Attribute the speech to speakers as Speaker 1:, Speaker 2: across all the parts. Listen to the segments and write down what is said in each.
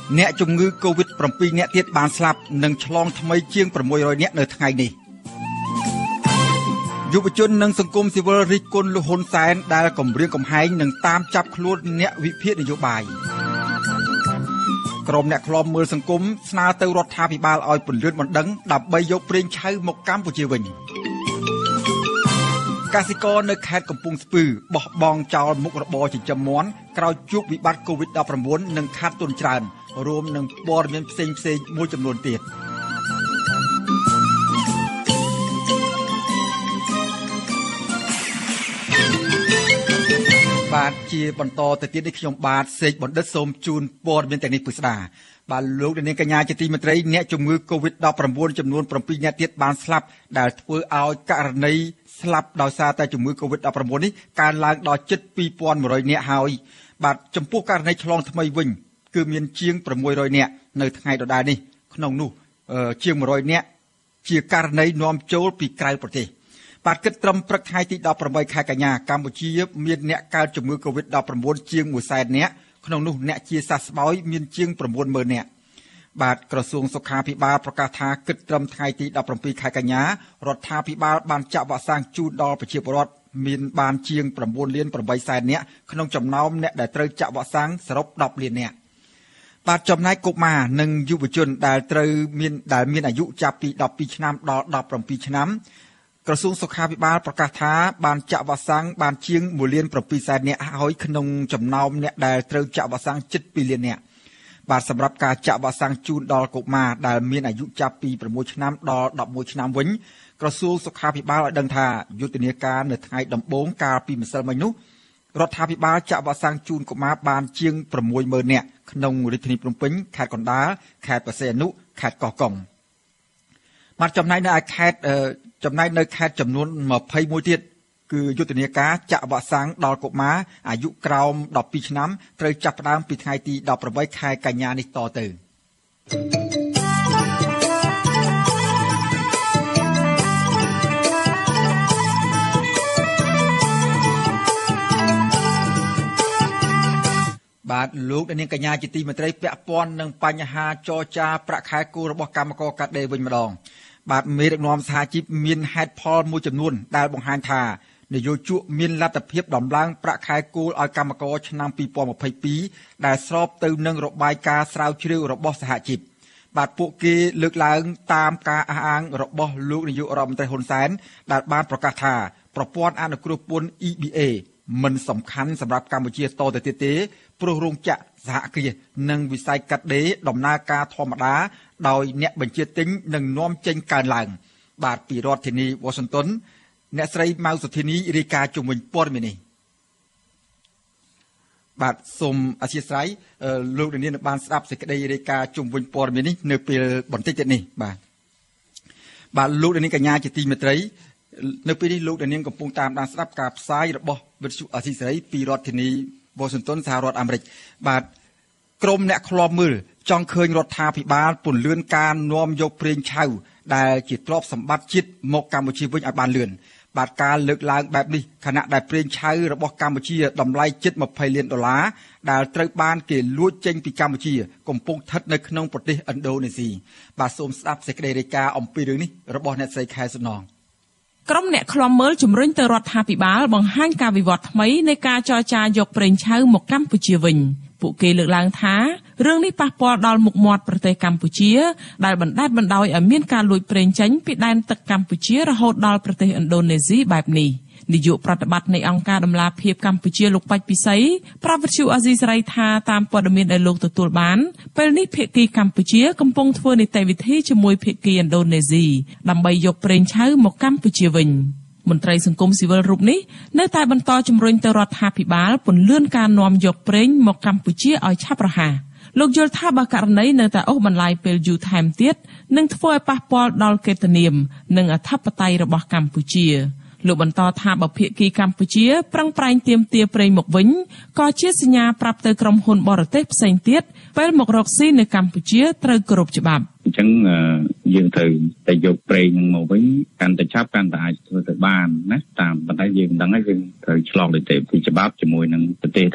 Speaker 1: អ្នកជំងឺ COVID-7 អ្នកទៀតបានស្លាប់និងឆ្លងថ្មីជាង600នាក់នៅថ្ងៃនេះយុវជននិងសង្គមស៊ីវិលរិះគន់លោកហ៊ុនសែនដែលគំរាមកំហែងនិងតាមចាប់ខ្លួនអ្នកវិភាគនយោបាយក្រុមអ្នកឃ្លាំមើលសង្គមស្នើទៅរដ្ឋាភិបាលឲ្យពន្យាបណ្ដឹងដើម្បីយកប្រេងឆៅមកកម្ពុជាវិញកសិករនៅខេត្តកំពង់ស្ពឺបោះបង់ចោលមុខរបរចិញ្ចឹមមាន់ក្រោយជួបវិបត្តិ COVID-19 និងខាតទុនច្រើនរួមនឹងព័ត៌មានផ្សេងៗមួយចំនួនទៀតបាទជាបន្តទៅទៀតនេះខ្ញុំបាទសេកបណ្ឌិតសូមជូនព័ត៌មានទាំងនេះពិស្ដាបាទលោកនាងកញ្ញាជាទីមេត្រីអ្នកជំងឺ COVID-19 ចំនួន7អ្នកទៀតបានស្លាប់ដែលធ្វើឲ្យករណីស្លាប់ដោយសារតែជំងឺ COVID-19 នេះកើនឡើងដល់ជិត 2,100 នាក់ហើយបាទចំពោះករណីឆ្លងថ្មីវិញគឺមានជាង600នាក់នៅថ្ងៃដដែលនេះក្នុងនោះជាង100នាក់ជាករណីនាំចូលពីក្រៅប្រទេសបាទគិតត្រឹមព្រឹកថ្ងៃទី18ខែកញ្ញាកម្ពុជាមានអ្នកកើតជំងឺ COVID-19 ជាង 100,000 នាក់ក្នុងនោះអ្នកជាសះស្បើយមានជាង 90,000 នាក់បាទក្រសួងសុខាភិបាលប្រកាសថាគិតត្រឹមថ្ងៃទី17ខែកញ្ញារដ្ឋាភិបាលបានចាក់វ៉ាក់សាំងជូនដល់ប្រជាពលរដ្ឋមានបានជាង 9,800,000 នាក់ក្នុងចំណោមអ្នកដែលត្រូវចាក់វ៉ាក់សាំងសរុប10លាននាក់បាទចំណែកកុមារនិងយុវជនដែលមានអាយុចាប់ពី12ឆ្នាំដល់17ឆ្នាំក្រសួងសុខាភិបាលប្រកាសថាបានចាក់វ៉ាក់សាំងបានជាង 1,700,000 នាក់ហើយក្នុងចំណោមអ្នកដែលត្រូវចាក់វ៉ាក់សាំងជិត 2 លាននាក់បាទសម្រាប់ការចាក់វ៉ាក់សាំងជូនដល់កុមារដែលមានអាយុចាប់ពី6ឆ្នាំដល់11ឆ្នាំវិញក្រសួងសុខាភិបាលឲ្យដឹងថាយុទ្ធនាការនៅថ្ងៃដំបូងកាលពីម្សិលមិញនោះរដ្ឋាភិបាលចាក់វ៉ាក់សាំងជូនកុមារបានជាង 60,000 នាក់ក្នុងរាជធានីភ្នំពេញខេត្តកណ្ដាលខេត្តបរសៃអនុខេត្តកោះកុងបាទចំណែកនៅខេត្តចំនួន21ទៀតគឺយុទ្ធនាការចាក់វ៉ាក់សាំងដល់កុមារអាយុក្រោម12ឆ្នាំត្រូវចាប់ផ្ដើមពីថ្ងៃទី18ខែកញ្ញានេះតទៅបាទលោកនាងកញ្ញាជាទីមេត្រីពាក់ព័ន្ធនឹងបញ្ហាចរចាប្រាក់ខែគោលរបស់កម្មករកាត់ដេរវិញម្ដងបាទមេដឹកនាំសហជីពមានហេតុផលមួយចំនួនដែលបង្ហាញថានយោជកមានលទ្ធភាពដំឡើងប្រាក់ខែគោលឲ្យកម្មករឆ្នាំ2022ដែលស្របទៅនឹងរបាយការណ៍ស្រាវជ្រាវរបស់សហជីពបាទពួកគេលើកឡើងតាមការអះអាងរបស់លោកនាយករដ្ឋមន្ត្រីហ៊ុនសែនដែលបានប្រកាសថាប្រព័ន្ធអនុគ្រោះពន្ធ EBA មិនសំខាន់សម្រាប់កម្ពុជាតទៅទៀតទេព្រោះរោងចក្រសហគ្រាសនិងវិស័យកាត់ដេរដំណើរការធម្មតាដោយអ្នកបញ្ជាទិញនឹងនាំចេញកើនឡើងបាទពីរដ្ឋធានីវ៉ាស៊ីនតោនអ្នកស្រីម៉ៅសុធានីរាយការណ៍ជុំវិញព័ត៌មាននេះបាទសូមអធិស្ឋានលោកនាងបានស្ដាប់សេចក្តីរាយការណ៍ជុំវិញព័ត៌មាននេះនៅពេលបន្តិចទៀតនេះបាទលោកនាងកញ្ញាជាទីមេត្រីនៅពេលនេះលោកនាងកំពុងតាមដានស្ដាប់ការផ្សាយរបស់វិទ្យុអស៊ីសេរីពីរដ្ឋធានីវ៉ាស៊ីនតោនសហរដ្ឋអាមេរិកបាទក្រុមអ្នកឃ្លាំមើលចង់ឃើញរដ្ឋាភិបាលពន្យាការនាំយកប្រេងឆៅដែលជាទ្រព្យសម្បត្តិជាតិមកកម្ពុជាវិញឲ្យបានលឿនបាទការលើកឡើងបែបនេះខណៈដែលប្រេងឆៅរបស់កម្ពុជាតម្លៃជិត$20 លានដែលត្រូវបានគេលួចចេញពីកម្ពុជាកំពុងស្ថិតនៅក្នុងប្រទេសឥណ្ឌូនេស៊ីបាទសូមស្ដាប់សេចក្តីរាយការណ៍អំពីរឿងនេះរបស់អ្នកស្រីខែសំណង
Speaker 2: ក្រុមអ្នកឃ្លាំមើលជំរុញទៅរដ្ឋាភិបាលបង្ហាញការវិវត្តថ្មីនៃការចរចាយកប្រេងឆៅមកកម្ពុជាវិញពួកគេលើកឡើងថារឿងនេះប៉ះពាល់ដល់មុខមាត់ប្រទេសកម្ពុជាដែលបណ្តែតបណ្តោយឲ្យមានការលួចប្រេងចេញពីដែនទឹកកម្ពុជារហូតដល់ប្រទេសឥណ្ឌូនេស៊ីបែបនេះនាយកប្រតិបត្តិនៃអង្គការដំឡាភិបកម្ពុជាលោកបាច់ពិសីប្រាប់វិទ្យុអាស៊ីសេរីថាតាមព័ត៌មានដែលលោកទទួលបានពេលនេះភាគីកម្ពុជាកំពុងធ្វើនីតិវិធីជាមួយភាគីឥណ្ឌូនេស៊ីដើម្បីយកប្រេងឆៅមកកម្ពុជាវិញមន្ត្រីសង្គមស៊ីវិលរូបនេះនៅតែបន្តជំរុញទៅរដ្ឋាភិបាលពន្យាការនាំយកប្រេងមកកម្ពុជាឲ្យឆាប់រហ័សលោកយល់ថាបើករណីនៅតែអូសបន្លាយពេលយូរថែមទៀតនឹងធ្វើឲ្យប៉ះពាល់ដល់កិត្តិនាមនិងអធិបតេយ្យរបស់កម្ពុជាលោកបន្តថាបើភាគីកម្ពុជាប្រឹងប្រែងទាមទារប្រេងមកវិញក៏ជាសញ្ញាប្រាប់ទៅក្រុមហ៊ុនបរទេសផ្សេងទៀតពេលមករកស៊ីនៅកម្ពុជាត្រូវគោរពច្បាប់
Speaker 3: អញ្ចឹងយើងត្រូវតែយកប្រេងហ្នឹងមកវិញកាន់តែឆាប់កាន់តែអាចធ្វើទៅបានណាតាមប៉ុន្តែយើងមិនដឹងហើយយើងត្រូវឆ្លងនីតិវិធីច្បាប់ជាមួយនឹងប្រទេសដែលពាក់ព័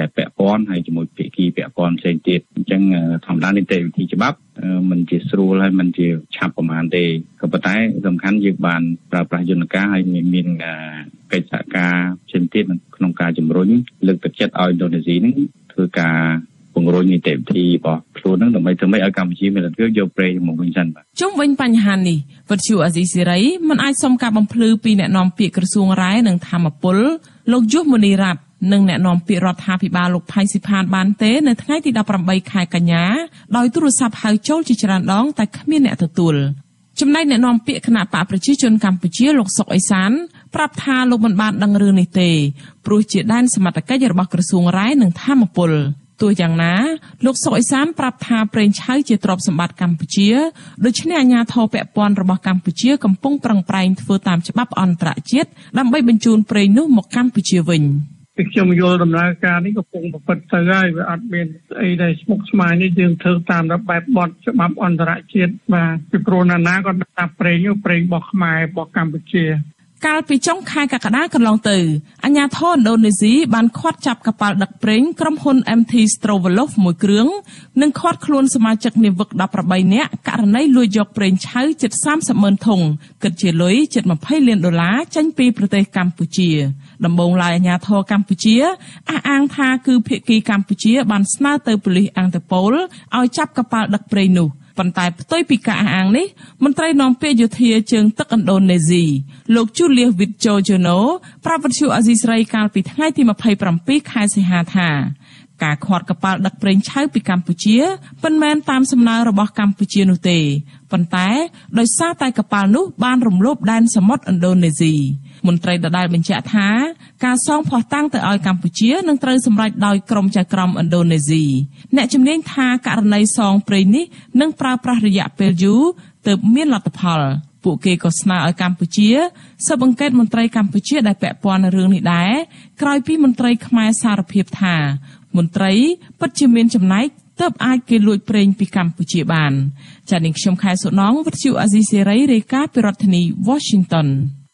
Speaker 3: ព័ន្ធហើយជាមួយភាគីពាក់ព័ន្ធផ្សេងទៀតអញ្ចឹងធម្មតានីតិវិធីច្បាប់มันជាស្រួលហើយมันជាឆាប់ប្រហែលទេក៏ប៉ុន្តែសំខាន់យើងបានប្រើប្រាស់យន្តការហើយមានកិច្ចសហការផ្សេងទៀតក្នុងការជំរុញលើកទឹកចិត្តឲ្យឥណ្ឌូនេស៊ីនឹងធ្វើការពង្រឹងនីតិវិធីរបស់ខ្លួននឹងដើម្បីធ្វើម៉េចឲ្យកម្ពុជាមានលទ្ធភាពយកប្រេងមកវិញសិនបាទ
Speaker 2: ជុំវិញបញ្ហានេះវិទ្យុអាស៊ីសេរីមិនអាចសុំការបំភ្លឺពីអ្នកនាំពាក្យក្រសួងរាយនិងធម្មពលលោកយុវមនីរ័ត្ននិងអ្នកនាំពាក្យរដ្ឋាភិបាលលោកផៃស៊ីផានបានទេនៅថ្ងៃទី18ខែកញ្ញាដោយទូរស័ព្ទហៅចូលជាច្រើនដងតែគ្មានអ្នកទទួលចំណែកអ្នកនាំពាក្យគណៈបកប្រជាជនកម្ពុជាលោកសុកអេសានប្រាប់ថាលោកមិនបានដឹងរឿងនេះទេព្រោះជាដែនសមត្ថកិច្ចរបស់ក្រសួងរាយនិងធម្មពលទោះយ៉ាងណាលោកសុកអេសានប្រាប់ថាប្រេងឆៅជាទ្រព្យសម្បត្តិកម្ពុជាដូច្នេះអាជ្ញាធរពាក់ព័ន្ធរបស់កម្ពុជាកំពុងប្រឹងប្រែងធ្វើតាមច្បាប់អន្តរជាតិដើម្បីបញ្ជូនប្រេងនោះមកកម្ពុជាវិញ
Speaker 4: ខ្ញុំយល់ដំណើរការនេះកំពុងប្រព្រឹត្តទៅហើយវាអត់មានអីដែលស្មុគស្មាញនេះយើងធ្វើតាមបែបបទច្បាប់អន្តរជាតិបាទពីព្រោះណាក៏ថាប្រេងរបស់ខ្មែររបស់កម្ពុជា
Speaker 2: កាលពីចុងខែកក្កដាកន្លងទៅអាជ្ញាធរឥណ្ឌូនេស៊ីបានឃាត់ចាប់កប៉ាល់ដឹកប្រេងក្រុមហ៊ុន MT Strovolof មួយគ្រឿងនិងឃាត់ខ្លួនសមាជិកនាវិក18នាក់ករណីលួចយកប្រេងឆៅជិត30,000 ធុងគិតជាលុយជិត$20 លានចេញពីប្រទេសកម្ពុជាដំបូងឡើយអាជ្ញាធរកម្ពុជាអះអាងថាគឺភាគីកម្ពុជាបានស្នើទៅប៉ូលីសអង្គតប៉ូលឲ្យចាប់កប៉ាល់ដឹកប្រេងនោះប៉ុន្តែផ្ទុយពីការអះអាងនេះមន្ត្រីនាំពាក្យយោធាជើងទឹកឥណ្ឌូនេស៊ីលោក Julius Wijojono ប្រាប់វិទ្យុអាស៊ីសេរីកាលពីថ្ងៃទី27ខែសីហាថាការឃាត់កប៉ាល់ដឹកប្រេងឆៅពីកម្ពុជាមិនមែនតាមសំណើរបស់កម្ពុជានោះទេប៉ុន្តែដោយសារតែកប៉ាល់នោះបានរំលោភដែនសមុទ្រឥណ្ឌូនេស៊ីមន្ត្រីដដែលបញ្ជាក់ថាការសងភស្តុតាងទៅឲ្យកម្ពុជានឹងត្រូវសម្រេចដោយក្រុមចៅក្រមឥណ្ឌូនេស៊ីអ្នកជំនាញថាករណីសងប្រេងនេះនឹងប្រើប្រាស់រយៈពេលយូរទើបមានលទ្ធផលពួកគេក៏ស្នើឲ្យកម្ពុជាស៊ើបអង្កេតមន្ត្រីកម្ពុជាដែលពាក់ព័ន្ធនឹងរឿងនេះដែរក្រោយពីមន្ត្រីខ្មែរសារភាពថាមន្ត្រីពិតជាមានចំណែកទើបអាចគេលួចប្រេងពីកម្ពុជាបានចា៎នាងខ្ញុំខែសុណងវិទ្យុអាស៊ីសេរីរាយការណ៍ពីរដ្ឋធានី Washington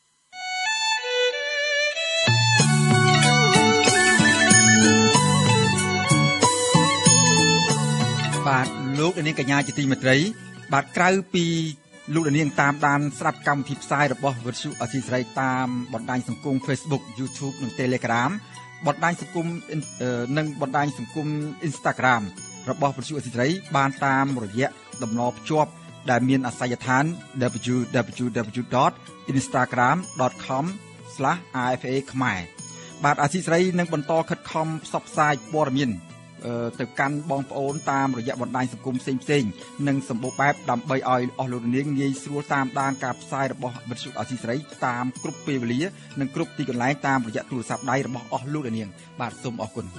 Speaker 1: បាទលោកនាងកញ្ញាជាទីមេត្រីបាទក្រៅពីលោកនាងតាមដានស្ដាប់កម្មវិធីផ្សាយរបស់វិទ្យុអាស៊ីសេរីតាមបណ្ដាញសង្គម Facebook YouTube និង Telegram បណ្ដាញសង្គមនិងបណ្ដាញសង្គម Instagram របស់វិទ្យុអាស៊ីសេរីបានតាមរយៈតំណភ្ជាប់ដែលមានអាសយដ្ឋាន www.instagram.com/rfa ខ្មែរបាទអាស៊ីសេរីនឹងបន្តខិតខំផ្សព្វផ្សាយព័ត៌មានទៅកាន់បងប្អូនតាមរយៈបណ្ដាញសង្គមផ្សេងៗនិងសម្បូរបែបដើម្បីឲ្យអស់លោកនាងងាយស្រួលតាមដានការផ្សាយរបស់វិទ្យុអាស៊ីសេរីតាមគ្រប់ពេលវេលានិងគ្រប់ទីកន្លែងតាមរយៈទូរស័ព្ទដៃរបស់អស់លោកនាងបាទសូមអរគុណ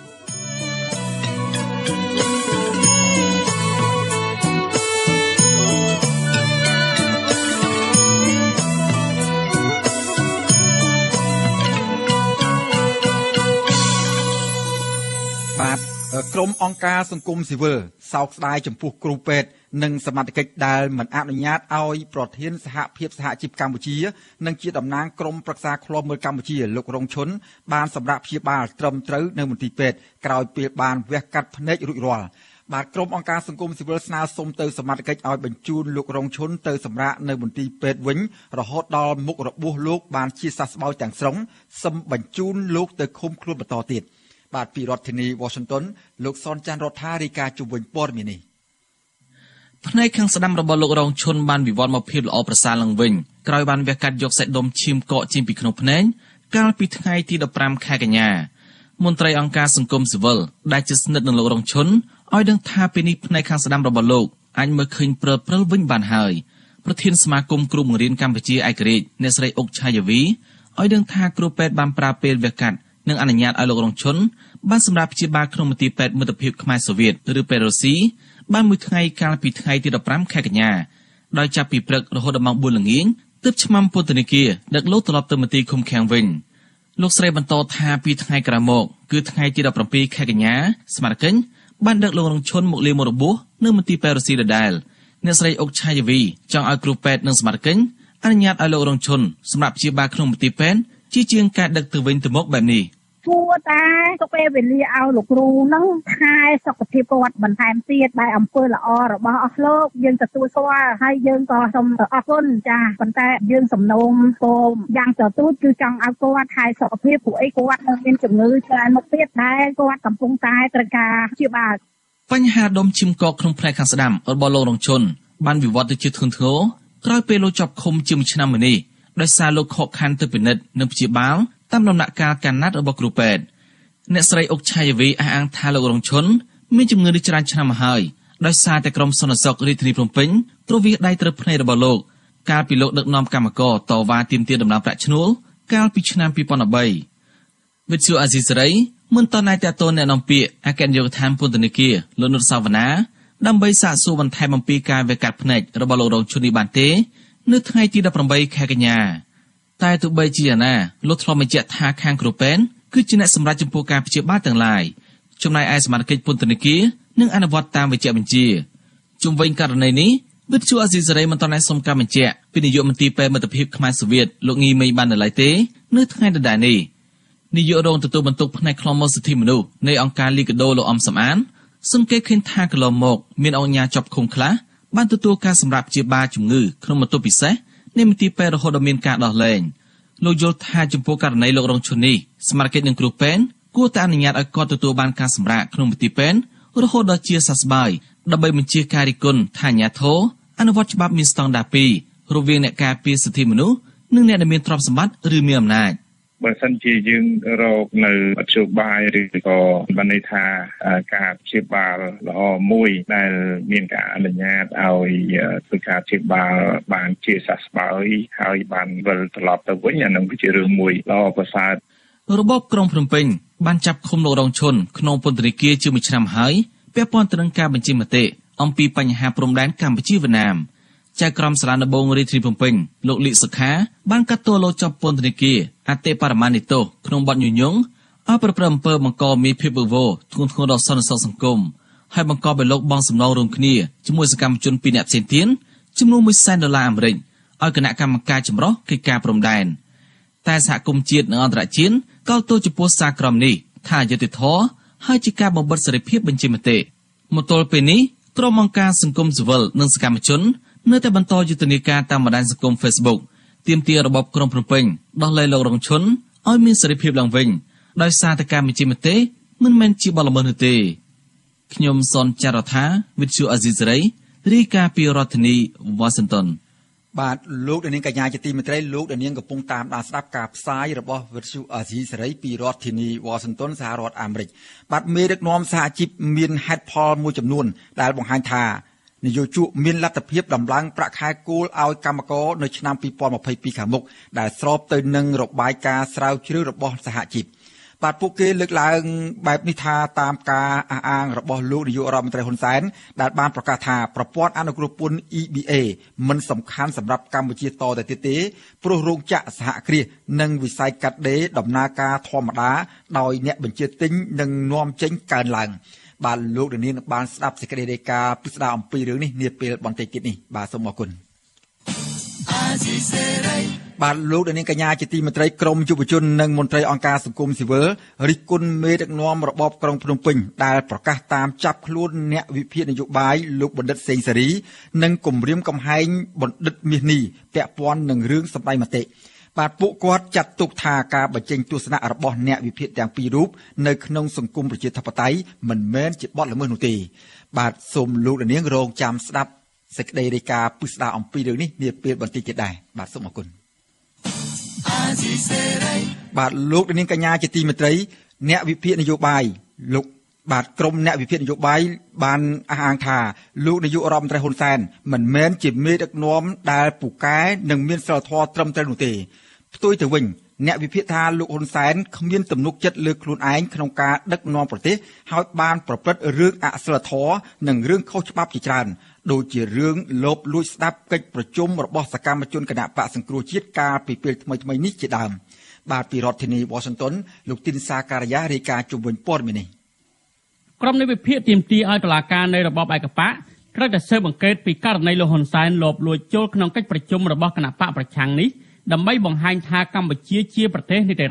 Speaker 1: បាទក្រុមអង្គការសង្គមស៊ីវិលសោកស្ដាយចំពោះគ្រូពេទ្យនិងសមត្ថកិច្ចដែលមិនអនុញ្ញាតឲ្យប្រធានសហភាពសហជីពកម្ពុជានិងជាតំណាងក្រុមប្រឹក្សាឃ្លាំមើលកម្ពុជាលោករងឈុនបានសម្រាប់ព្យាបាលត្រឹមត្រូវនៅមន្ទីរពេទ្យក្រោយពេលបានវះកាត់ភ្នែករួចរាល់បាទក្រុមអង្គការសង្គមស៊ីវិលស្នើសុំទៅសមត្ថកិច្ចឲ្យបញ្ជូនលោករងឈុនទៅសម្រាកនៅមន្ទីរពេទ្យវិញរហូតដល់មុខរបួសលោកបានជាសះស្បើយទាំងស្រុងសឹមបញ្ជូនលោកទៅឃុំខ្លួនបន្តទៀតបាទពីរដ្ឋធានី Washington លោកសនច័ន្ទរដ្ឋារាយការណ៍ជុំវិញព័ត៌មាននេះ
Speaker 5: ផ្នែកខាងស្ដាំរបស់លោករងឈុនបានវិវត្តមកភាពល្អប្រសើរឡើងវិញក្រោយបានវះកាត់យកសាច់ដុំឈាមកកចេញពីក្នុងភ្នែកកាលពីថ្ងៃទី15ខែកញ្ញាមន្ត្រីអង្គការសង្គមស៊ីវិលដែលជាស្និទ្ធនឹងលោករងឈុនឲ្យដឹងថាពេលនេះផ្នែកខាងស្ដាំរបស់លោកអាចមើលឃើញព្រិលវិញបានហើយប្រធានសមាគមគ្រូបង្រៀនកម្ពុជាឯករាជ្យអ្នកស្រីអុកឆាយាវីឲ្យដឹងថាគ្រូពេទ្យបានប្រើពេលវះកាត់និងអនុញ្ញាតឲ្យលោករងឈុនបានសម្រាប់ព្យាបាលក្នុងមន្ទីរពេទ្យមិត្តភាពខ្មែរសូវៀតឬពេទ្យរុស្ស៊ីបានមួយថ្ងៃកាលពីថ្ងៃទី15ខែកញ្ញាដោយចាប់ពីព្រឹករហូតដល់ម៉ោង4ល្ងាចទើបឆ្មាំពន្ធនាគារដឹកលោកត្រឡប់ទៅមន្ទីរឃុំឃាំងវិញលោកស្រីបន្តថាពីថ្ងៃក្រោយមកគឺថ្ងៃទី17ខែកញ្ញាស្មារតីបានដឹកលោករងឈុនមកលាមករបួសនៅមន្ទីរពេទ្យរុស្ស៊ីដដែលអ្នកស្រីអុកឆាយាវីចង់ឲ្យគ្រូពេទ្យនិងស្មារតីអនុញ្ញាតឲ្យលោករងឈុនសម្រាប់ព្យាបាលក្នុងមន្ទីរពេទ្យជាជាងការដឹកទៅវិញទៅមកបែបនេះ
Speaker 6: គួរតែទៅពេលវេលាឲ្យលោកគ្រូនឹងថែសុខភាពគាត់បន្ថែមទៀតដែលអំពើល្អរបស់អស់លោកយើងទទួលស្គាល់ហើយយើងក៏សូមអរគុណចា៎ប៉ុន្តែយើងសំណូមពរយ៉ាងទៅទូចគឺចង់ឲ្យគាត់ថែសុខភាពព្រោះអីគាត់នៅមានជំងឺច្រើនមុខទៀតដែលគាត់កំពុងតែត្រូវការព្យាបាល
Speaker 5: បញ្ហាដុំឈាមកកក្នុងផ្នែកខាងស្ដាំរបស់លោករងឈុនបានវិវត្តទៅជាធ្ងន់ធ្ងរក្រោយពេលលោកជាប់ឃុំជាមួយឆ្នាំមុននេះដោយសារលោកខកខានទៅពិនិត្យនិងព្យាបាលតាមដំណាក់កាលការណាត់របស់គ្រូពេទ្យអ្នកស្រីអុកឆាយាវីអះអាងថាលោករងឈុនមានជំងឺនេះច្រើនឆ្នាំមកហើយដោយសារតែក្រុមសន្តិសុខរាជធានីភ្នំពេញព្រោះវាដៃត្រូវភ្នែករបស់លោកកាលពីលោកដឹកនាំគណៈកម្មការតវ៉ាទាមទារដំណើរប្រាក់ឈ្នួលកាលពីឆ្នាំ2013វិទ្យុអាស៊ីសេរីមិនតន់តែតតអ្នកនាំពាក្យអគ្គនាយកដ្ឋានពន្ធនាគារលោកនុតសាវណ្ណាដើម្បីសាកសួរបន្ថែមអំពីការវេកាត់ភ្នែករបស់លោករងឈុននេះបានទេនៅថ្ងៃទី18ខែកញ្ញាតែទោះបីជាយ៉ាងណាលោកធ្លាប់បញ្ជាក់ថាខាងគ្រូពេទ្យគឺជាអ្នកសម្រេចចំពោះការព្យាបាលទាំងឡាយចំណែកឯសមាជិកពន្ធនាគារនឹងអនុវត្តតាមវិជ្ជាបញ្ជាជុំវិញករណីនេះវិទ្យុអាស៊ីសេរីមិនទាន់បានសុំការបញ្ជាក់ពីនាយកមន្ត្រីពេទ្យមិត្តភាពខ្មែរសូវៀតលោកងីមេបាននៅឡើយទេនៅថ្ងៃដដែលនេះនាយករងទទួលបន្ទុកផ្នែកខ្លំមើលសិទ្ធិមនុស្សនៃអង្គការលីកាដូលោកអំសំអានសង្កេតឃើញថាកន្លងមកមានអង្គការជាប់ឃុំខ្លះបានទទួលការសម្រាប់ព្យាបាលជំងឺក្នុងបន្ទប់ពិសេសនៃមន្ទីរពេទ្យរហូតដល់មានការដោះលែងលោកយល់ថាចំពោះករណីលោករងឈុននេះសមាជិកនិងគ្រូពេទ្យគួរតែអនុញ្ញាតឲ្យគាត់ទទួលបានការសម្រាកក្នុងមន្ទីរពេទ្យរហូតដល់ជាសះស្បើយដើម្បីបញ្ជាការរិះគន់ថាអាជ្ញាធរអនុវត្តច្បាប់មានស្តង់ដារ2រវាងអ្នកការពារសិទ្ធិមនុស្សនិងអ្នកដែលមានទ្រព្យសម្បត្តិឬមានអំណាច
Speaker 3: បើសិនជាយើងរកនៅមធ្យោបាយឬក៏បានន័យថាការព្យាបាលល្អមួយដែលមានការអនុញ្ញាតឲ្យធ្វើការព្យាបាលបានជាសះស្បើយហើយបានវិលត្រឡប់ទៅវិញអានឹងគឺជារឿងមួយល្អប្រសើរ
Speaker 5: របបក្រុងភ្នំពេញបានចាប់ឃុំលោករងឈុនក្នុងពន្ធនាគារជាមួយឆ្នាំហើយពាក់ព័ន្ធទៅនឹងការបញ្ចេញមតិអំពីបញ្ហាព្រំដែនកម្ពុជាវៀតណាមចៅក្រមសាលាដំបងរាជធានីភ្នំពេញលោកលីសុខាបានកាត់ទោសលោកជាប់ពន្ធនាគារអតិបរមានិទោសក្នុងបទញុយញងឲ្យប្រព្រឹត្តអំពើបង្កមានភាពវឹកវរធ្ងន់ធ្ងរដល់សន្តិសុខសង្គមហើយបង្កឲ្យលោកបង់សំណងរួមគ្នាជាមួយសកម្មជន2នាក់ផ្សេងទៀតចំនួន$100,000អាមេរិកឲ្យគណៈកម្មការចម្រុះកិច្ចការព្រំដែនតែសហគមន៍ជាតិនិងអន្តរជាតិកោតទោសចំពោះសារក្រមនេះថាអយុត្តិធម៌ហើយជាការបំបិទសេរីភាពបញ្ចេញមតិមកទល់ពេលនេះក្រុមអង្គការសង្គមស៊ីវិលនិងសកម្មជននៅតែបន្តយុទ្ធនាការតាមបណ្ដាញសង្គម Facebook ទាមទាររបបក្រុងភ្នំពេញដោះលែងលោករងឈុនឲ្យមានសេរីភាពឡើងវិញដោយសារតែការបញ្ចេញមតិមិនមែនជាបទល្មើសនោះទេខ្ញុំសនចាររថាវិទ្យុអាស៊ីសេរីរាយការណ៍ពីរដ្ឋធានី Washington
Speaker 1: បាទលោកនាងកញ្ញាជាទីមេត្រីលោកនាងកំពុងតាមដានស្ដាប់ការផ្សាយរបស់វិទ្យុអាស៊ីសេរីពីរដ្ឋធានី Washington សហរដ្ឋអាមេរិកបាទមេដឹកនាំសហជីពមានហេតុផលមួយចំនួនដែលបង្ហាញថានយោជកមានលទ្ធភាពដំឡើងប្រាក់ខែគោលឲ្យកម្មករនៅឆ្នាំ2022ខាងមុខដែលស្របទៅនឹងរបាយការណ៍ស្រាវជ្រាវរបស់សហជីពបាទពួកគេលើកឡើងបែបនេះថាតាមការអះអាងរបស់លោកនាយករដ្ឋមន្ត្រីហ៊ុនសែនដែលបានប្រកាសថាប្រព័ន្ធអនុគ្រោះពន្ធ EBA មិនសំខាន់សម្រាប់កម្ពុជាតទៅទៀតទេព្រោះរោងចក្រសហគ្រាសនិងវិស័យកាត់ដេរដំណើរការធម្មតាដោយអ្នកបញ្ជាទិញនិងនាំចេញកើនឡើងបាទលោកនាងបានស្ដាប់សេចក្តីរាយការណ៍ពិស្ដារអំពីរឿងនេះនាពេលបន្តិចទៀតនេះបាទសូមអរគុណបាទលោកនាងកញ្ញាជាទីមេត្រីក្រមយុវជននិងមន្ត្រីអង្គការសង្គមស៊ីវិលរិះគន់មេដឹកនាំរបបក្រុងភ្នំពេញដែលប្រកាសតាមចាប់ខ្លួនអ្នកវិភាគនយោបាយលោកបណ្ឌិតសេងសេរីនិងគម្រាមកំហែងបណ្ឌិតមាសនេះពាក់ព័ន្ធនឹងរឿងសម្ដែងមតិបាទពួកគាត់ចាត់ទុកថាការបញ្ចេញទស្សនៈរបស់អ្នកវិភាគទាំងពីររូបនៅក្នុងសង្គមប្រជាធិបតេយ្យមិនមែនជាបទល្មើសនោះទេបាទសូមលោកនាងរងចាំស្ដាប់សេចក្តីរាយការណ៍ពិស្ដារអំពីរឿងនេះនាពេលបន្តិចទៀតដែរបាទសូមអរគុណបាទលោកនាងកញ្ញាជាទីមេត្រីអ្នកវិភាគនយោបាយលោកបាទក្រុមអ្នកវិភាគនយោបាយបានអះអាងថាលោកនាយករដ្ឋមន្ត្រីហ៊ុនសែនមិនមែនជាមេដឹកនាំដែលពូកែនិងមានសិលធម៌ត្រឹមត្រូវនោះទេផ្ទុយទៅវិញអ្នកវិភាគថាលោកហ៊ុនសែនគ្មានទំនុកចិត្តលើខ្លួនឯងក្នុងការដឹកនាំប្រទេសហើយបានប្រព្រឹត្តរឿងអសិលធម៌និងរឿងខុសច្បាប់ជាច្រើនដូចជារឿងលបលួចស្ដាប់កិច្ចប្រជុំរបស់សកម្មជនគណៈបកសង្គ្រោះជាតិកាលពីពេលថ្មីៗនេះជាដើមបាទពីរដ្ឋធានី Washington លោកទីនសាការីយ៉ារាយការណ៍ជុំវិញព័ត៌មាននេះ
Speaker 7: ក្រុមនៃវិភាគទាមទារឲ្យតុលាការនៃរបបឯកបកត្រូវតែស៊ើបអង្កេតពីករណីលោកហ៊ុនសែនលបលួចចូលក្នុងកិច្ចប្រជុំរបស់គណៈបកប្រឆាំងនេះដើម្បីបង្ហាញថាកម្ពុជាជាប្រទេសនីតិរដ្ឋ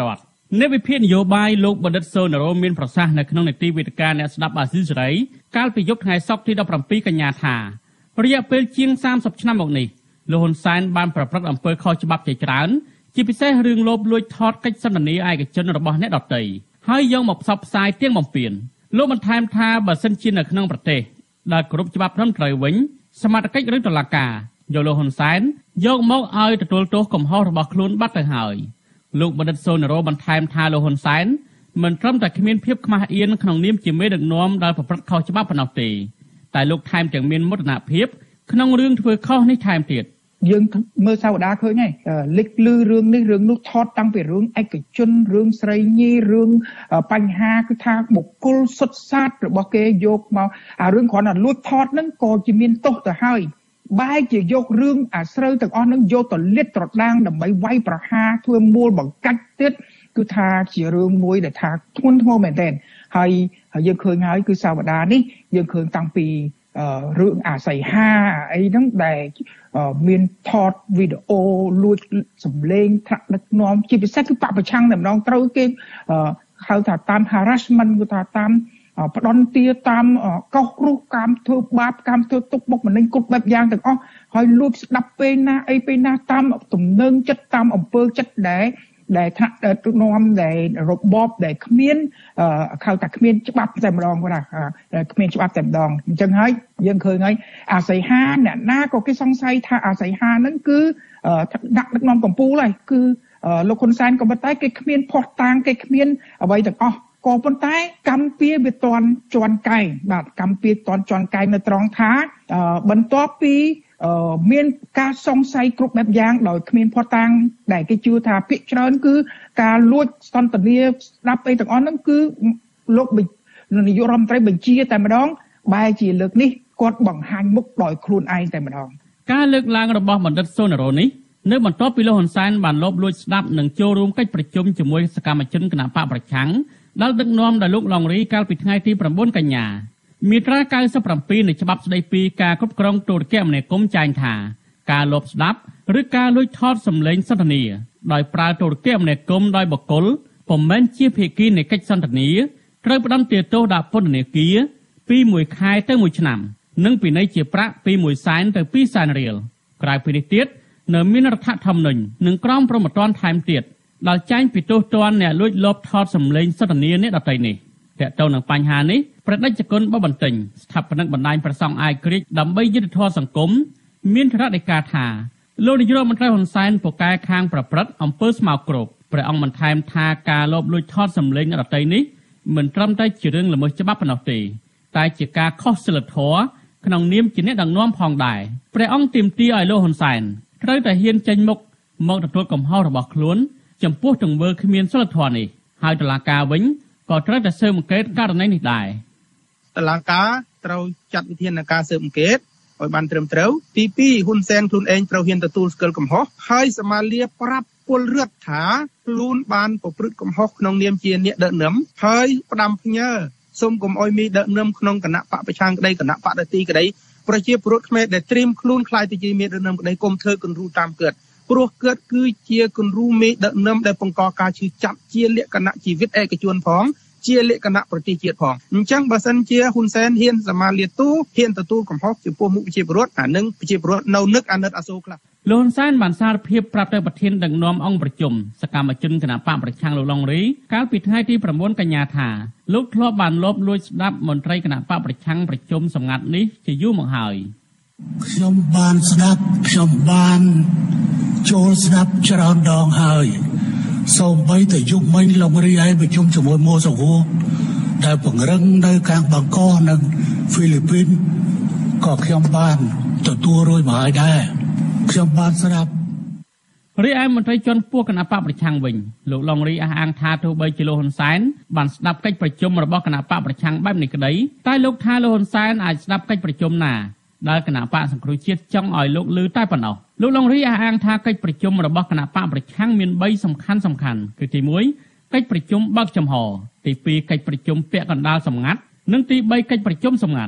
Speaker 7: អ្នកវិភាគនយោបាយលោកបណ្ឌិតសូណារ៉ូមានប្រសាសន៍នៅក្នុងនីតិវិទ្យាអ្នកស្ដាប់អាស៊ីសេរីកាលពីយប់ថ្ងៃសុក្រទី17កញ្ញាថារយៈពេលជាង30ឆ្នាំមកនេះលោកហ៊ុនសែនបានប្រព្រឹត្តអំពើខុសច្បាប់ជាច្រើនជាពិសេសរឿងលោភលួចថតកិច្ចសន្ទនាឯកជនរបស់អ្នកដទៃហើយយកមកផ្សព្វផ្សាយទាំងបំពេញលោកបន្ថែមថាបើសិនជានៅក្នុងប្រទេសដែលគោរពច្បាប់ត្រឹមត្រូវវិញសមត្ថកិច្ចឬតុលាការយកលោកហ៊ុនសែនយកមកឲ្យទទួលទោសកំហុសរបស់ខ្លួនបាត់ទៅហើយលោកបណ្ឌិតសូណារ៉ូបន្ថែមថាលោកហ៊ុនសែនមិនត្រឹមតែគ្មានភាពខ្មាស់អៀនក្នុងនាមជាមេដឹកនាំដែលប្រព្រឹត្តខុសច្បាប់ប៉ុណ្ណោះទេតែលោកថែមទាំងមានមោទនភាពក្នុងរឿងធ្វើខុសនេះថែមទៀត
Speaker 8: យើងមើលសាវតាឃើញហើយលេចលឺរឿងនេះរឿងនោះថតតាំងពីរឿងឯកជនរឿងស្រីញីរឿងបញ្ហាគឺថាបុគ្គលសុទ្ធសាធរបស់គេយកមកអារឿងគ្រាន់តែលួចថតហ្នឹងក៏ជាមានទោសទៅហើយបែរជាយករឿងអាស្រូវទាំងអស់ហ្នឹងយកទៅលាតត្រដាងដើម្បីវាយប្រហារធ្វើមូលបង្កាច់ទៀតគឺថាជារឿងមួយដែលថាធ្ងន់ធ្ងរមែនទែនហើយយើងឃើញហើយគឺសាវតានេះយើងឃើញតាំងពីរឿងអាស័យហាអីហ្នឹងដែលមានថតវីដេអូលួចសម្លេងថ្នាក់ដឹកនាំជាពិសេសគឺបពប្រឆាំងតែម្ដងត្រូវគេហៅថាតាម harassment គឺថាតាមផ្ដន់ទាតាមកោសគ្រោះកាមធ្វើបាបកាមធ្វើទុកបុកម្នេញគ្រប់បែបយ៉ាងទាំងអស់ហើយលួចស្ដាប់ពេលណាអីពេលណាតាមទំនឹងចិត្តតាមអំពើចិត្តដែលថ្នាក់ដឹកនាំដែលរបបដែលគ្មានហៅថាគ្មានច្បាប់តែម្ដងគាត់ថាគ្មានច្បាប់តែម្ដងអញ្ចឹងហើយយើងឃើញហើយអាស័យហាអ្នកណាក៏គេសង្ស័យថាអាស័យហាហ្នឹងគឺដាក់ដឹកនាំកម្ពុជាហើយគឺលោកហ៊ុនសែនក៏ប៉ុន្តែគេគ្មានភ័ស្តុតាងគេគ្មានអ្វីទាំងអស់ក៏ប៉ុន្តែកម្ពុជាវាតន់ជន់កែងបាទកម្ពុជាតន់ជន់កែងនៅត្រង់ថាបន្ទាប់ពីមានការសង្ស័យគ្រប់បែបយ៉ាងដោយគ្មានភ័ស្តុតាងដែលគេជឿថាភាគច្រើនគឺការលួចសន្ទនាស្ដាប់អីទាំងអស់ហ្នឹងគឺលោកនាយករដ្ឋមន្ត្រីបញ្ជាតែម្ដងបែរជាលើកនេះគាត់បង្ហាញមុខដោយខ្លួនឯងតែម្ដង
Speaker 7: ការលើកឡើងរបស់បណ្ឌិតសូណារ៉ូនេះនៅបន្ទាប់ពីលោកហ៊ុនសែនបានលបលួចស្ដាប់និងចូលរួមកិច្ចប្រជុំជាមួយសកម្មជនគណបកប្រឆាំងដែលដឹកនាំដោយលោកឡុងរីកាលពីថ្ងៃទី9កញ្ញាមាត្រា97នៃច្បាប់ស្តីពីការគ្រប់គ្រងទូរគមនាគមន៍ចែងថាការលបស្ដាប់ឬការលួចថតសម្លេងសន្ទនាដោយប្រើទូរគមនាគមន៍ដោយបុគ្គលពុំមែនជាភាគីនៃកិច្ចសន្ទនាត្រូវផ្តន្ទាទោសដាក់ពន្ធនាគារពី1ខែទៅ1ឆ្នាំនិងពិន័យជាប្រាក់ពី1សែនទៅ2សែនរៀលក្រៅពីនេះទៀតនៅមានរដ្ឋធម្មនុញ្ញនិងក្រមព្រហ្មទណ្ឌថែមទៀតដែលចែងពីទោសទណ្ឌអ្នកលួចលបថតសម្លេងសន្ទនាអ្នកដទៃនេះទាក់ទងនឹងបញ្ហានេះប្រតិជនបបន្ទិញស្ថាបនិកបណ្ដាញប្រសង់អាយក្រិចដើម្បីយុត្តិធម៌សង្គមមានថ្នាក់ដីកាថាលោកនាយករដ្ឋមន្ត្រីហ៊ុនសែនពូកែខាងប្រព្រឹត្តអំពើស្មោកគ្រោកព្រះអង្គបន្ថែមថាការលបលួចថតសម្លេងអ្នកដទៃនេះមិនត្រឹមតែជារឿងល្មើសច្បាប់ប៉ុណ្ណោះទេតែជាការខុសសីលធម៌ក្នុងនាមជាអ្នកដឹកនាំផងដែរព្រះអង្គទាមទារឲ្យលោកហ៊ុនសែនត្រូវតែហ៊ានចេញមុខមកទទួលកំហុសរបស់ខ្លួនចំពោះទង្វើគ្មានសីលធម៌នេះហើយតុលាការវិញក៏ត្រូវតែស៊ើបអង្កេតករណីនេះដែរ
Speaker 9: តុលាការត្រូវចាត់វិធានការស៊ើបអង្កេតឲ្យបានត្រឹមត្រូវទី2ហ៊ុនសែនខ្លួនឯងត្រូវហ៊ានទទួលស្គាល់កំហុសហើយសមាលាប្រាប់ពលរដ្ឋថាខ្លួនបានប្រព្រឹត្តកំហុសក្នុងនាមជាអ្នកដឹកនាំហើយផ្ដាំផ្ញើសូមកុំឲ្យមានដឹកនាំក្នុងគណៈបកប្រឆាំងក្តីគណៈបកដទីក្តីប្រជាពលរដ្ឋខ្មែរដែលត្រៀមខ្លួនខ្លាយទៅជាមេដឹកនាំក្តីគុំធ្វើគំរូតាមកើតព្រោះកើតគឺជាគំរូមេដឹកនាំដែលបង្កការឈឺចាប់ជាលក្ខណៈជីវិតឯកជនផងជាលក្ខណៈប្រទេសជាតិផងអញ្ចឹងបើសិនជាហ៊ុនសែនហ៊ានសមាលាទូហ៊ានទទួលកំហុសចំពោះមុខប្រជាពលរដ្ឋអានឹងប្រជាពលរដ្ឋនៅនឹកអាណិតអាសូរខ្លះ
Speaker 7: លោកហ៊ុនសែនបានសារភាពប្រាប់ទៅប្រធានដឹកនាំអង្គប្រជុំសកម្មជនគណបកប្រឆាំងលោកឡុងរីកាលពីថ្ងៃទី9កញ្ញាថាលោកធ្លាប់បានលបលួចស្ដាប់មន្ត្រីគណបកប្រឆាំងប្រជុំសម្ងាត់នេះជាយូរមកហើយ
Speaker 10: ខ្ញុំបានស្ដាប់ខ្ញុំបានចូលស្ដាប់ច្រើនដងហើយសូម្បីតែយុគមិញឡុងរីឯប្រជុំជាមួយម៉ូសូវូដែលពង្រឹងនៅខាងបាងកកនិងហ្វីលីពីនក៏ខ្ញុំបានទទួលរួចមកហើយដែរខ្ញុំបានស្ដាប់
Speaker 7: រីឯមន្ត្រីជាន់ខ្ពស់គណបកប្រឆាំងវិញលោកឡុងរីអះអាងថាទោះបីជាលោកហ៊ុនសែនបានស្ដាប់កិច្ចប្រជុំរបស់គណបកប្រឆាំងបែបនេះក្តីតែលោកថាលោកហ៊ុនសែនអាចស្ដាប់កិច្ចប្រជុំណាដែលគណបកសង្គ្រោះជាតិចង់ឲ្យលោកឮតែប៉ុណ្ណោះលោកឡុងរីអះអាងថាកិច្ចប្រជុំរបស់គណបកប្រឆាំងមាន3សំខាន់គឺទី1កិច្ចប្រជុំបើកចំហទី2កិច្ចប្រជុំពាក់កណ្ដាលសម្ងាត់និងទី3កិច្ចប្រជុំសម្ងាត់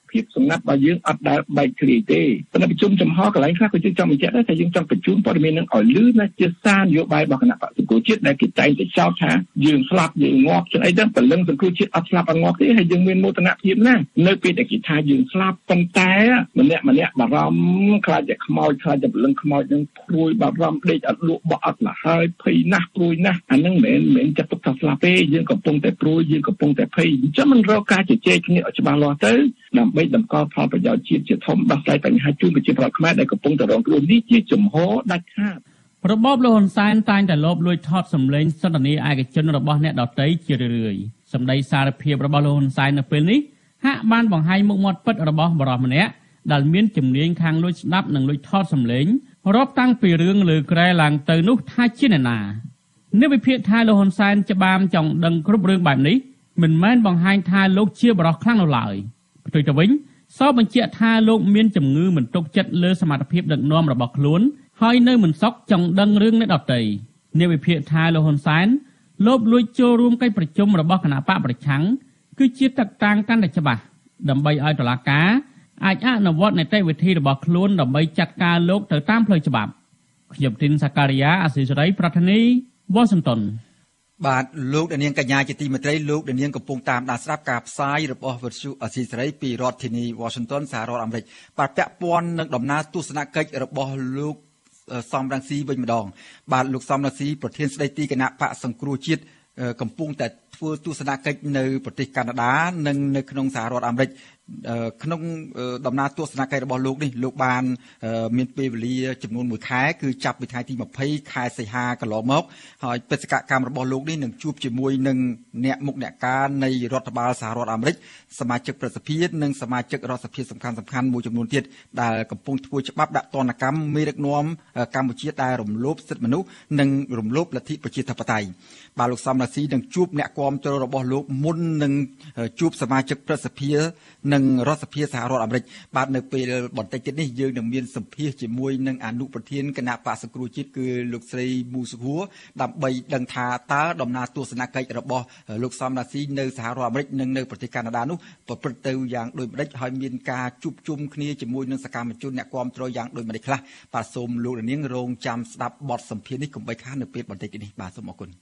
Speaker 3: ភាពសម្ងាត់របស់យើងអត់ដែលបែកធ្លាយទេប៉ុន្តែប្រជុំចំហកន្លែងខ្លះក៏យើងចង់បញ្ជាក់ដែរថាយើងចង់បញ្ជូនព័ត៌មាននឹងឲ្យលឺណាជាសារនយោបាយរបស់គណៈបក្សសង្គ្រោះជាតិដែលគេតែងតែចោទថាយើងស្លាប់យើងងាប់ចឹងអីដល់ពលឹងសង្គ្រោះជាតិអត់ស្លាប់អត់ងាប់ទេហើយយើងមានមោទនភាពណាស់នៅពេលដែលគេថាយើងស្លាប់ប៉ុន្តែម្នាក់បារម្ភខ្លាចតែខ្មោចខ្លាចតែពលឹងខ្មោចនឹងព្រួយបារម្ភដេកអត់លក់បោះអត់លហើយភ័យណាស់ព្រួយណាស់អានឹងមិនមែនចាត់ទុកថាស្លាប់ទេយើងកំពុងតែព្រួយយើងកំពុងតែភ័យអញ្ចឹងមិនរកការជជែកគ្នាឲ្យច្បាស់លាស់ទៅដើម្បីតម្កល់ផលប្រយោជន៍ជាតិជាធំដោះស្រាយបញ្ហាជូនប្រជាពលរដ្ឋខ្មែរដែលកំពុងតែរងគ្រោះនេះជាចំហដាច់ខាត
Speaker 7: របបលោកហ៊ុនសែនតែងតែលបលួចថតសម្លេងសន្ទនាឯកជនរបស់អ្នកដទៃជារឿយៗសម្ដីសារភាពរបស់លោកហ៊ុនសែននៅពេលនេះហាក់បានបង្ហាញមុខមាត់ពិតរបស់បរិសម្នាក់ដែលមានជំនាញខាងលួចស្ដាប់និងលួចថតសម្លេងរាប់តាំងពីរឿងលើក្រែឡើងទៅនោះថាជាអ្នកណាអ្នកវិភាគថាលោកហ៊ុនសែនច្បាមចង់ដឹងគ្រប់រឿងបែបនេះមិនមែនបង្ហាញថាលោកជាបរិសុទ្ធខ្លាំងនោះឡើយផ្ទុយទៅវិញសពបញ្ជាក់ថាលោកមានជំងឺមិនទុកចិត្តលើសមត្ថភាពដឹកនាំរបស់ខ្លួនហើយនៅមិនសក់ចង់ដឹងរឿងអ្នកដទៃអ្នកវិភាគថាលោកហ៊ុនសែនលបលួចចូលរួមកិច្ចប្រជុំរបស់គណៈបកប្រឆាំងគឺជាតកតាំងកាន់តែច្បាស់ដើម្បីឲ្យតុលាការអាចអនុវត្តនីតិវិធីរបស់ខ្លួនដើម្បីចាត់ការលោកទៅតាមផ្លូវច្បាប់ខ្ញុំទីនសាការីយ៉ាអសិរ័យប្រធានីវ៉ាស៊ីនតោន
Speaker 1: បាទលោកដានៀងកញ្ញាជាទីមេត្រីលោកដានៀងកំពុងតាមដានស្ដាប់ការផ្សាយរបស់វិទ្យុអស៊ីសេរីពីរដ្ឋធានី Washington សហរដ្ឋអាមេរិកបាទពាក់ព័ន្ធនឹងដំណើរទស្សនកិច្ចរបស់លោកសំរងស៊ីវិញម្ដងបាទលោកសំរងស៊ីប្រធានស្ដីទីគណៈបកសង្គ្រោះជាតិកំពុងតែធ្វើទស្សនកិច្ចនៅប្រទេសកាណាដានិងនៅក្នុងសហរដ្ឋអាមេរិកក្នុងដំណើរទស្សនកិច្ចរបស់លោកនេះលោកបានមានពេលវេលាចំនួន1ខែគឺចាប់ពីថ្ងៃទី20ខែសីហាកន្លងមកហើយបេសកកម្មរបស់លោកនេះនឹងជួបជាមួយនឹងអ្នកមុខអ្នកការនៃរដ្ឋបាលសហរដ្ឋអាមេរិកសមាជិកប្រសិទ្ធិនិងសមាជិករដ្ឋសភាសំខាន់មួយចំនួនទៀតដែលកំពុងធ្វើច្បាប់ដាក់ទណ្ឌកម្មមេដឹកនាំកម្ពុជាដែលរំលោភសិទ្ធិមនុស្សនិងរំលោភលទ្ធិប្រជាធិបតេយ្យបាទលោកសំរងស៊ីនឹងជួបអ្នកគាំទ្ររបស់លោកមុននឹងជួបសមាជិកប្រសិទ្ធិនិងរដ្ឋសភាសហរដ្ឋអាមេរិកបាទនៅពេលបន្តិចទៀតនេះយើងនឹងមានសម្ភាសជាមួយនឹងអនុប្រធានគណៈបក្សសង្គ្រោះជាតិគឺលោកស្រីមូសុខួរដើម្បីដឹងថាតើដំណើរទស្សនកិច្ចរបស់លោកសំរងស៊ីនៅសហរដ្ឋអាមេរិកនិងនៅប្រទេសកាណាដានោះប្រព្រឹត្តទៅយ៉ាងដូចម្តេចហើយមានការជួបជុំគ្នាជាមួយនឹងសកម្មជនអ្នកគាំទ្រយ៉ាងដូចម្តេចខ្លះបាទសូមលោកនាងរងចាំស្ដាប់បទសម្ភាសនេះកុំបីខាននៅពេលបន្តិចទៀតនេះបាទសូមអរគុណ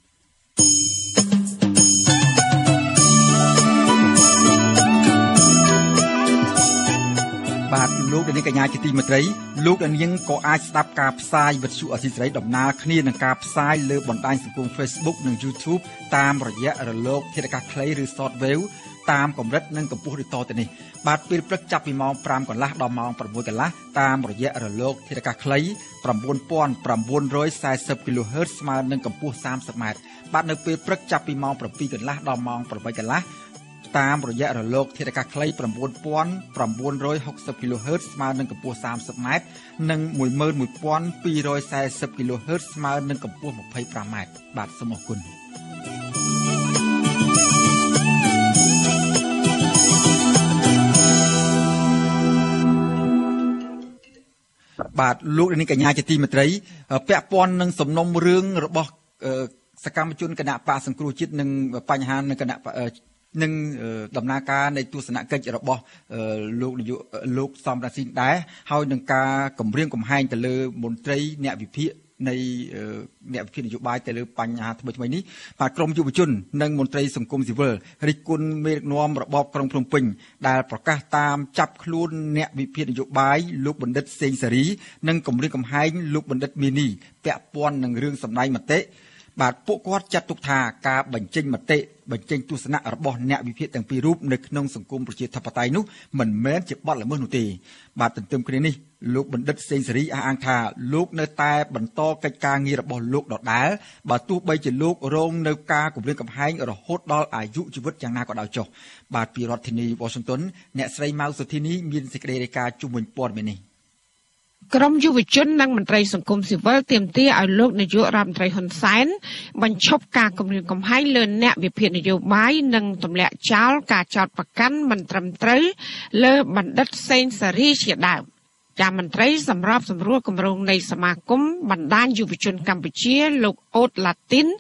Speaker 1: បាទលោកនាងកញ្ញាជាទីមេត្រីលោកនាងក៏អាចស្ដាប់ការផ្សាយវិទ្យុអស៊ីសេរីដំណើរគ្នានឹងការផ្សាយលើបណ្ដាញសង្គម Facebook និង YouTube តាមរយៈរលកធាតុអាកាសខ្លីឬ Shortwave តាមកម្រិតនិងកម្ពស់ដូចតទៅនេះបាទពេលព្រឹកចាប់ពីម៉ោង 5 កន្លះដល់ម៉ោង 6 កន្លះតាមរយៈរលកធាតុអាកាសខ្លី 9940 kHz ស្មើនឹងកម្ពស់ 30m បាទនៅពេលព្រឹកចាប់ពីម៉ោង 7 កន្លះដល់ម៉ោង 8 កន្លះតាមរយៈរលកធាតុអាកាសខ្លី 9960 kHz ស្មើនឹងកម្ពស់ 30m និង 11240 kHz ស្មើនឹងកម្ពស់ 25m បាទសូមអរគុណបាទលោកនាងកញ្ញាជាទីមេត្រីពាក់ព័ន្ធនឹងសំណុំរឿងរបស់សកម្មជនគណៈបកសង្គ្រោះជាតិនិងបញ្ហានៅគណៈនឹងដំណើរការនៃទស្សនកិច្ចរបស់លោកសំរងស៊ីដែរហើយនឹងការគម្រាមកំហែងទៅលើមន្ត្រីអ្នកវិភាគនៃអ្នកវិភាគនយោបាយទៅលើបញ្ហាថ្មីៗនេះបាទក្រមយុវជននិងមន្ត្រីសង្គមស៊ីវិលរិះគន់មេដឹកនាំរបបក្រុងភ្នំពេញដែលប្រកាសតាមចាប់ខ្លួនអ្នកវិភាគនយោបាយលោកបណ្ឌិតសេងសេរីនិងគម្រាមកំហែងលោកបណ្ឌិតមីនីពាក់ព័ន្ធនឹងរឿងសម្ដែងមតិបាទពួកគាត់ចាត់ទុកថាការបញ្ចេញមតិបញ្ចេញទស្សនៈរបស់អ្នកវិភាគទាំងពីររូបនៅក្នុងសង្គមប្រជាធិបតេយ្យនោះមិនមែនជាបទល្មើសនោះទេបាទទន្ទឹមគ្នានេះលោកបណ្ឌិតសេងសេរីអះអាងថាលោកនៅតែបន្តកិច្ចការងាររបស់លោកដដែលបើទោះបីជាលោករងនៅការគំរាមកំហែងរហូតដល់អាយុជីវិតយ៉ាងណាក៏ដោយចុះបាទពីរដ្ឋធានី Washington អ្នកស្រីម៉ៅសុធីនីមានសេចក្តីរាយការណ៍ជុំវិញព័ត៌មាននេះ
Speaker 11: ក្រមយុវជននិងមន្ត្រីសង្គមស៊ីវិលទាមទារឲ្យលោកនាយករដ្ឋមន្ត្រីហ៊ុនសែនបញ្ឈប់ការគំរាមកំហែងលើអ្នកវិភាគនយោបាយនិងទម្លាក់ចោលការចោទប្រកាន់មិនត្រឹមត្រូវលើបណ្ឌិតសេងសេរីជាដើមចាមន្ត្រីសម្របសម្រួលគម្រោងនៃសមាគមបណ្ដាញយុវជនកម្ពុជាលោកអូតឡាទីន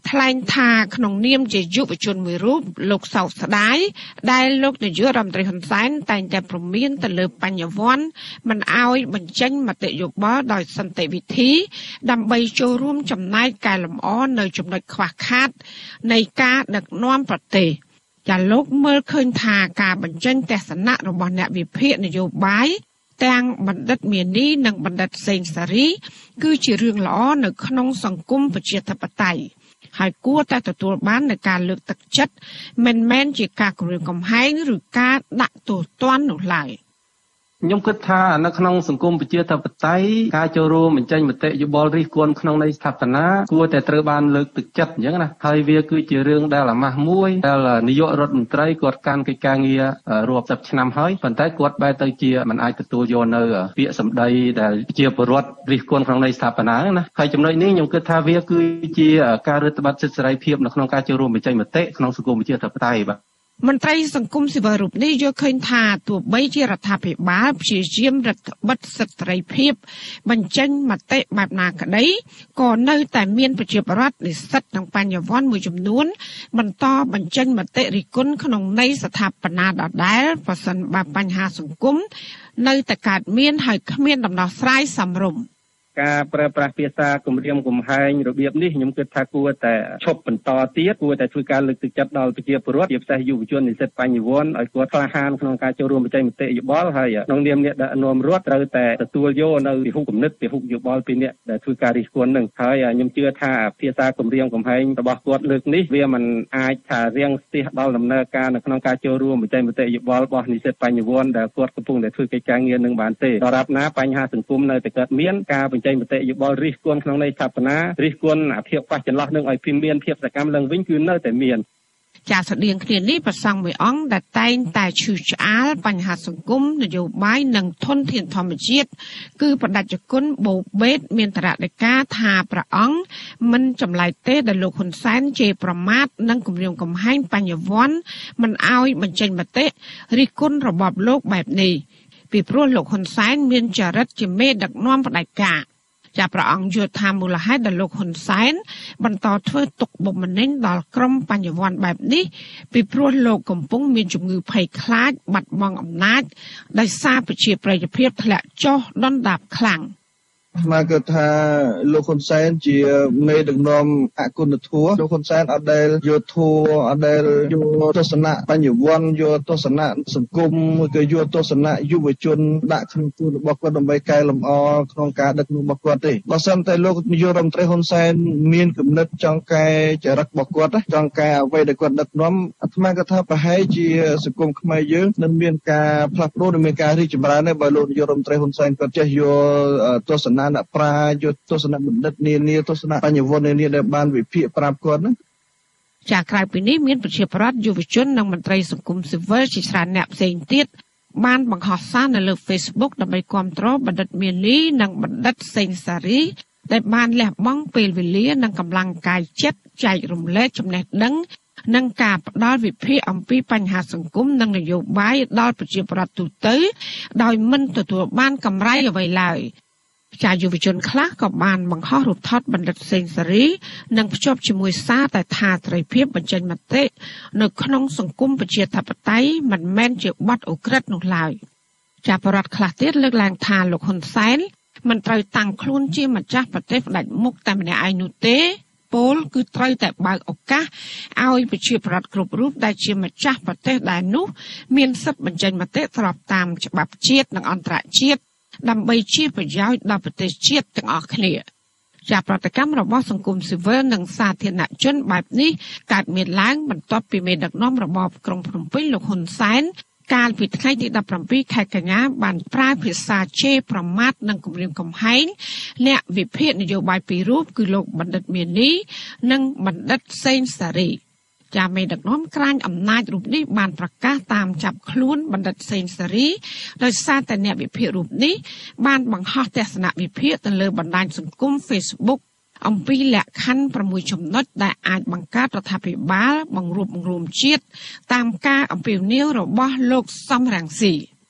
Speaker 11: ថ្លែងថាក្នុងនាមជាយុវជនមួយរូបលោកសោកស្ដាយដែលលោកនាយករដ្ឋមន្ត្រីហ៊ុនសែនតែងតែព្រមានទៅលើបញ្ញវន្តមិនអោយបញ្ចេញមតិយោបល់ដោយសន្តិវិធីដើម្បីចូលរួមចំណែកកែលម្អនៅចំណុចខ្វះខាតនៃការដឹកនាំប្រទេសចាលោកមើលឃើញថាការបញ្ចេញទស្សនៈរបស់អ្នកវិភាគនយោបាយទាំងបណ្ឌិតមានីនិងបណ្ឌិតសេងសារីគឺជារឿងល្អនៅក្នុងសង្គមប្រជាធិបតេយ្យហើយគួរតែទទួលបាននូវការលើកទឹកចិត្តមិនមែនជាការគំរាមកំហែងឬការដាក់ទោសទណ្ឌនោះឡើយ
Speaker 12: ខ្ញុំគិតថានៅក្នុងសង្គមប្រជាធិបតេយ្យការចូលរួមបញ្ចេញមតិយោបល់រិះគន់ក្នុងន័យស្ថាបនាគួរតែត្រូវបានលើកទឹកចិត្តអញ្ចឹងណាហើយវាគឺជារឿងដែលអាម៉ាស់មួយដែលនាយករដ្ឋមន្ត្រីគាត់កាន់កិច្ចការងាររាប់សិបឆ្នាំហើយប៉ុន្តែគាត់បែរទៅជាមិនអាចទទួលយកនៅពាក្យសម្ដីដែលជាពលរដ្ឋរិះគន់ក្នុងន័យស្ថាបនាណាហើយចំណុចនេះខ្ញុំគិតថាវាគឺជាការរឹតបន្តឹងសិទ្ធិសេរីភាពនៅក្នុងការចូលរួមបញ្ចេញមតិក្នុងសង្គមប្រជាធិបតេយ្យបាទ
Speaker 11: មន្ត្រីសង្គមស៊ីវិលរូបនេះយល់ឃើញថាទោះបីជារដ្ឋាភិបាលព្យាយាមរដ្ឋបិទសិទ្ធិសេរីភាពបញ្ចេញមតិបែបណាក្តីក៏នៅតែមានប្រជាពលរដ្ឋនិស្សិតនិងបញ្ញវន្តមួយចំនួនបន្តបញ្ចេញមតិរិះគន់ក្នុងន័យស្ថាបនាដដែលប្រសិនបើបញ្ហាសង្គមនៅតែកើតមានហើយគ្មានដំណោះស្រាយសមរម្យ
Speaker 3: ការប្រើប្រាស់ភាសាគម្រាមកំហែងរបៀបនេះខ្ញុំគិតថាគួរតែឈប់បន្តទៀតគួរតែធ្វើការលើកទឹកចិត្តដល់ប្រជាពលរដ្ឋជាពិសេសយុវជននិស្សិតបញ្ញវន្តឲ្យគាត់ក្លាហានក្នុងការចូលរួមបញ្ចេញមតិយោបល់ហើយក្នុងនាមអ្នកដឹកនាំរដ្ឋត្រូវតែទទួលយកនៅពិភពគំនិតពិភពយោបល់ពីអ្នកដែលធ្វើការរិះគន់នឹងហើយខ្ញុំជឿថាភាសាគម្រាមកំហែងរបស់គាត់លើកនេះវាមិនអាចថារាំងស្ទះដល់ដំណើរការនៅក្នុងការចូលរួមបញ្ចេញមតិយោបល់របស់និស្សិតបញ្ញវន្តដែលគាត់កំពុងតែធ្វើកិច្ចការងារនឹងបានទេដរាបណាបញ្ហាសង្គមនៅតែកើតមានការបញ្ចេញមតិយោបល់រិះគន់ក្នុងន័យស្ថាបនារិះគន់អាភាពខ្វះចន្លោះនឹងឲ្យមានភាពសកម្មឡើងវិញគឺនៅតែមាន
Speaker 11: ចាស្រដៀងគ្នានេះប្រសង់មួយអង្គដែលតែងតែឈឺឆ្អាលបញ្ហាសង្គមនយោបាយនិងធនធានធម្មជាតិគឺបដិជគុណបូបេតមានតរដីកាថាព្រះអង្គមិនចម្លែកទេដែលលោកហ៊ុនសែនជេរប្រមាថនិងគំរាមកំហែងបញ្ញវន្តមិនអោយបញ្ចេញមតិរិះគន់របបលោកបែបនេះពីព្រោះលោកហ៊ុនសែនមានចរិតជាមេដឹកនាំផ្ដាច់ការចាព្រះអង្គយល់ថាមូលហេតុដែលលោកហ៊ុនសែនបន្តធ្វើទុកបុកម្នេញដល់ក្រុមបញ្ញវន្តបែបនេះពីព្រោះលោកកំពុងមានជំងឺភ័យខ្លាចបាត់បង់អំណាចដោយសារប្រជាប្រិយភាពធ្លាក់ចុះដុនដាបខ្លាំង
Speaker 13: មកគឺថាលោកហ៊ុនសែនជាមេដឹកនាំអគុណធម៌លោកហ៊ុនសែនអត់ដែលយកធម៌អត់ដែលយកទស្សនៈបញ្ញវន្តយកទស្សនៈសង្គមគឺយកទស្សនៈយុវជនដាក់ក្នុងទូរបស់គាត់ដើម្បីកែលម្អក្នុងការដឹកនាំរបស់គាត់ទេបើសិនតែលោកនាយករដ្ឋមន្ត្រីហ៊ុនសែនមានគំនិតចង់កែចរិតរបស់គាត់ចង់កែអ្វីដែលគាត់ដឹកនាំអាត្មាក៏ថាប្រហែលជាសង្គមខ្មែរយើងនឹងមានការផ្លាស់ប្ដូរនិងមានការរីកចម្រើនដែរបើលោកនាយករដ្ឋមន្ត្រីហ៊ុនសែនគាត់ចេះយកទស្សនៈអ្នកប្រាជ្ញទស្សនៈបណ្ឌិតនានាទស្សនៈបញ្ញវន្តនានាដែលបានវិភាគប្រាប់គាត់ហ្នឹង
Speaker 11: ចាក្រៅពីនេះមានប្រជាពលរដ្ឋយុវជននិងមន្ត្រីសង្គមស៊ីវិលជាច្រើនអ្នកផ្សេងទៀតបានបង្ហោះសារនៅលើ Facebook ដើម្បីគាំទ្របណ្ឌិតមានីនិងបណ្ឌិតសេងសារីដែលបានលះបង់ពេលវេលានិងកម្លាំងកាយចិត្តចែករំលែកចំណេះដឹងនិងការផ្ដល់វិភាគអំពីបញ្ហាសង្គមនិងនយោបាយដល់ប្រជាពលរដ្ឋទូទៅដោយមិនទទួលបានកម្រៃអ្វីឡើយចាយុវជនខ្លះក៏បានបង្ហោះរូបថតបណ្ឌិតសេងសារីនិងភ្ជាប់ជាមួយសារតែថាសេរីភាពបញ្ចេញមតិនៅក្នុងសង្គមប្រជាធិបតេយ្យមិនមែនជាបទឧក្រិដ្ឋនោះឡើយចាបរដ្ឋខ្លះទៀតលើកឡើងថាលោកហ៊ុនសែនមិនត្រូវតាំងខ្លួនជាម្ចាស់ប្រទេសផ្ដាច់មុខតែម្នាក់ឯងនោះទេពលគឺត្រូវតែបើកឱកាសឲ្យប្រជាពលរដ្ឋគ្រប់រូបដែលជាម្ចាស់ប្រទេសដែលនោះមានសិទ្ធិបញ្ចេញមតិស្របតាមច្បាប់ជាតិនិងអន្តរជាតិដើម្បីជាប្រយោជន៍ដល់ប្រទេសជាតិទាំងអស់គ្នាជាប្រតិកម្មរបស់សង្គមស៊ីវិលនិងសាធារណជនបែបនេះកើតមានឡើងបន្ទាប់ពីមេដឹកនាំរបបក្រុងភ្នំពេញលោកហ៊ុនសែនកាលពីថ្ងៃទី17ខែកញ្ញាបានប្រើភាសាជេរប្រមាថនិងគំរាមកំហែងអ្នកវិភាគនយោបាយពីររូបគឺលោកបណ្ឌិតមានីនិងបណ្ឌិតសេងសារីចាមេដឹកនាំក្រាញអំណាចរូបនេះបានប្រកាសតាមចាប់ខ្លួនបណ្ឌិតសេងសារីដោយសារតែអ្នកវិភាគរូបនេះបានបង្ហោះទស្សនវិភាគទៅលើបណ្ដាញសង្គម Facebook អំពីលក្ខខណ្ឌ6ចំណុចដែលអាចបង្កើតរដ្ឋាភិបាលបង្រួបបង្រួមជាតិតាមការអំពាវនាវរបស់លោកសំរងស៊ី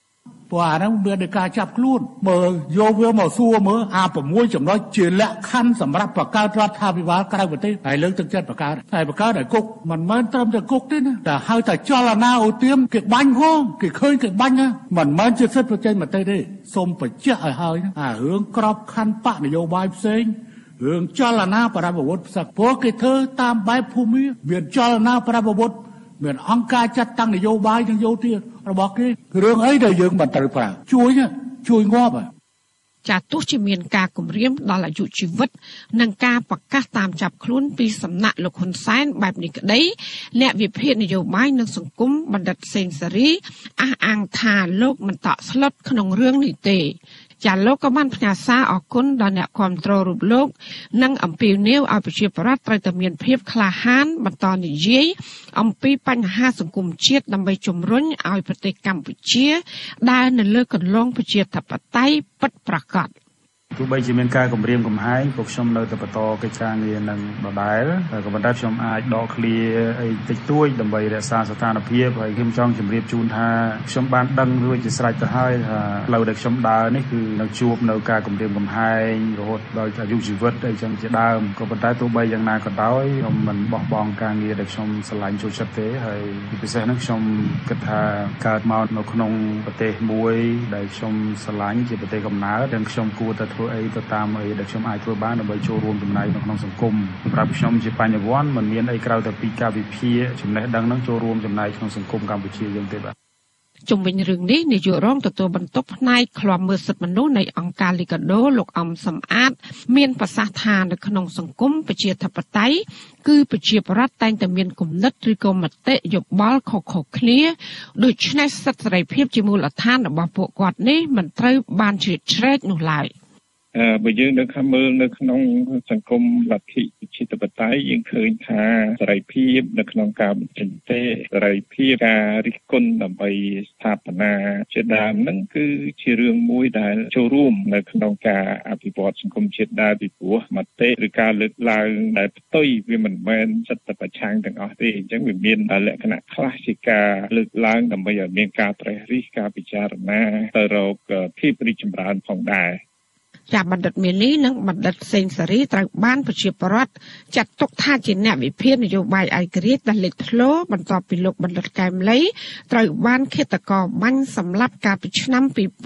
Speaker 10: ព្រោះអាហ្នឹងវាដោយការចាប់ខ្លួនមើលយកវាមកសួរមើលអា6ចំណុចជាលក្ខខណ្ឌសម្រាប់បង្កើតរដ្ឋាភិបាលក្រៅប្រទេសហើយលើកទឹកចិត្តបង្កើតហើយបង្កើតឲ្យគុកមិនមែនត្រឹមតែគុកទេណាតែហៅថាចលនាឧទាមគេបាញ់ហងគេឃើញគេបាញ់មិនមែនជាសិទ្ធិប្រជែងមតិទេសូមបញ្ជាក់ឲ្យហើយអារឿងក្របខ័ណ្ឌបកនយោបាយផ្សេងរឿងចលនាបរិបវុធផ្សឹកព្រោះគេធ្វើតាមបែបភូមិមានចលនាបរិបវុធមានអង្គការចាត់តាំងនយោបាយនិងយោធារបស់គេរឿងអីដែលយើងមិនត្រូវប្រើជួយងាប់
Speaker 11: ចាទោះជាមានការគម្រាមដល់អាយុជីវិតនិងការប្រកាសតាមចាប់ខ្លួនពីសំណាក់លោកហ៊ុនសែនបែបនេះក្តីអ្នកវិភាគនយោបាយនិងសង្គមបណ្ឌិតសេងសេរីអះអាងថាលោកមិនតក់ស្លុតក្នុងរឿងនេះទេចាលោកក៏បានផ្ញើសារអគុណដល់អ្នកគាំទ្ររូបលោកនិងអំពាវនាវឲ្យប្រជាពលរដ្ឋត្រូវតែមានភាពក្លាហានបន្តនិយាយអំពីបញ្ហាសង្គមជាតិដើម្បីជំរុញឲ្យប្រទេសកម្ពុជាដើរនៅលើគន្លងប្រជាធិបតេយ្យពិតប្រាកដ
Speaker 14: ទោះបីជាមានការគម្រាមកំហែងពួកខ្ញុំនៅតែបន្តកិច្ចការងារនឹងដដែលក៏ប៉ុន្តែខ្ញុំអាចដកឃ្លាអីតិចតួចដើម្បីរក្សាស្ថានភាពហើយខ្ញុំចង់ជម្រាបជូនថាខ្ញុំបានដឹងរួចជាស្រេចទៅហើយថាផ្លូវដែលខ្ញុំដើរនេះគឺនឹងជួបនៅការគម្រាមកំហែងរហូតដល់អាយុជីវិតអីចឹងជាដើមក៏ប៉ុន្តែទោះបីយ៉ាងណាក៏ដោយខ្ញុំមិនបោះបង់ការងារដែលខ្ញុំស្រឡាញ់ចូលចិត្តទេហើយពិសេសហ្នឹងខ្ញុំគិតថាកើតមកនៅក្នុងប្រទេសមួយដែលខ្ញុំស្រឡាញ់ជាប្រទេសកំណើតដែលខ្ញុំគួរតែធ្វើអីទៅតាមអីដែលខ្ញុំអាចធ្វើបានដើម្បីចូលរួមចំណែកនៅក្នុងសង្គមសម្រាប់ខ្ញុំជាបញ្ញវន្តមិនមានអីក្រៅតែពីការវិភាគចំណេះដឹងនឹងចូលរួមចំណែកក្នុងសង្គមកម្ពុជាយើងទេបាទ
Speaker 11: ជុំវិញរឿងនេះនាយករងទទួលបន្ទុកផ្នែកឃ្លាំមើលសិទ្ធិមនុស្សនៃអង្គការលីកាដូលោកអំសំអាតមានប្រសាសន៍ថានៅក្នុងសង្គមប្រជាធិបតេយ្យគឺប្រជាពលរដ្ឋតែងតែមានគំនិតឬក៏មតិយោបល់ខុសៗគ្នាដូច្នេះសិទ្ធិសេរីភាពជាមូលដ្ឋានរបស់ពួកគាត់នេះមិនត្រូវបានជ្រៀតជ្រែកនោះឡើយ
Speaker 15: បើយើងនៅខាងមើលនៅក្នុងសង្គមលទ្ធិប្រជាធិបតេយ្យយើងឃើញថាសេរីភាពនៅក្នុងការបញ្ចេញមតិសេរីភាពការរិះគន់ដើម្បីស្ថាបនាជាដើមហ្នឹងគឺជារឿងមួយដែលចូលរួមនៅក្នុងការអភិវឌ្ឍសង្គមជាតិដែរពីព្រោះមតិឬការលើកឡើងដែលផ្ទុយវាមិនមែនសិទ្ធិប្រឆាំងទាំងអស់ទេអញ្ចឹងវាមានលក្ខណៈខ្លះជាការលើកឡើងដើម្បីឲ្យមានការត្រេះរិះការពិចារណាទៅរកភាពរីកចម្រើនផងដែរ
Speaker 11: ចាបណ្ឌិតមាននេះនិងបណ្ឌិតសេងសេរីត្រូវបានប្រជាពលរដ្ឋចាត់ទុកថាជាអ្នកវិភាគនយោបាយឯករាជ្យដែលលេចធ្លោបន្ទាប់ពីលោកបណ្ឌិតកែមលីត្រូវបានឃាតករបាញ់សម្លាប់កាលពីឆ្នាំ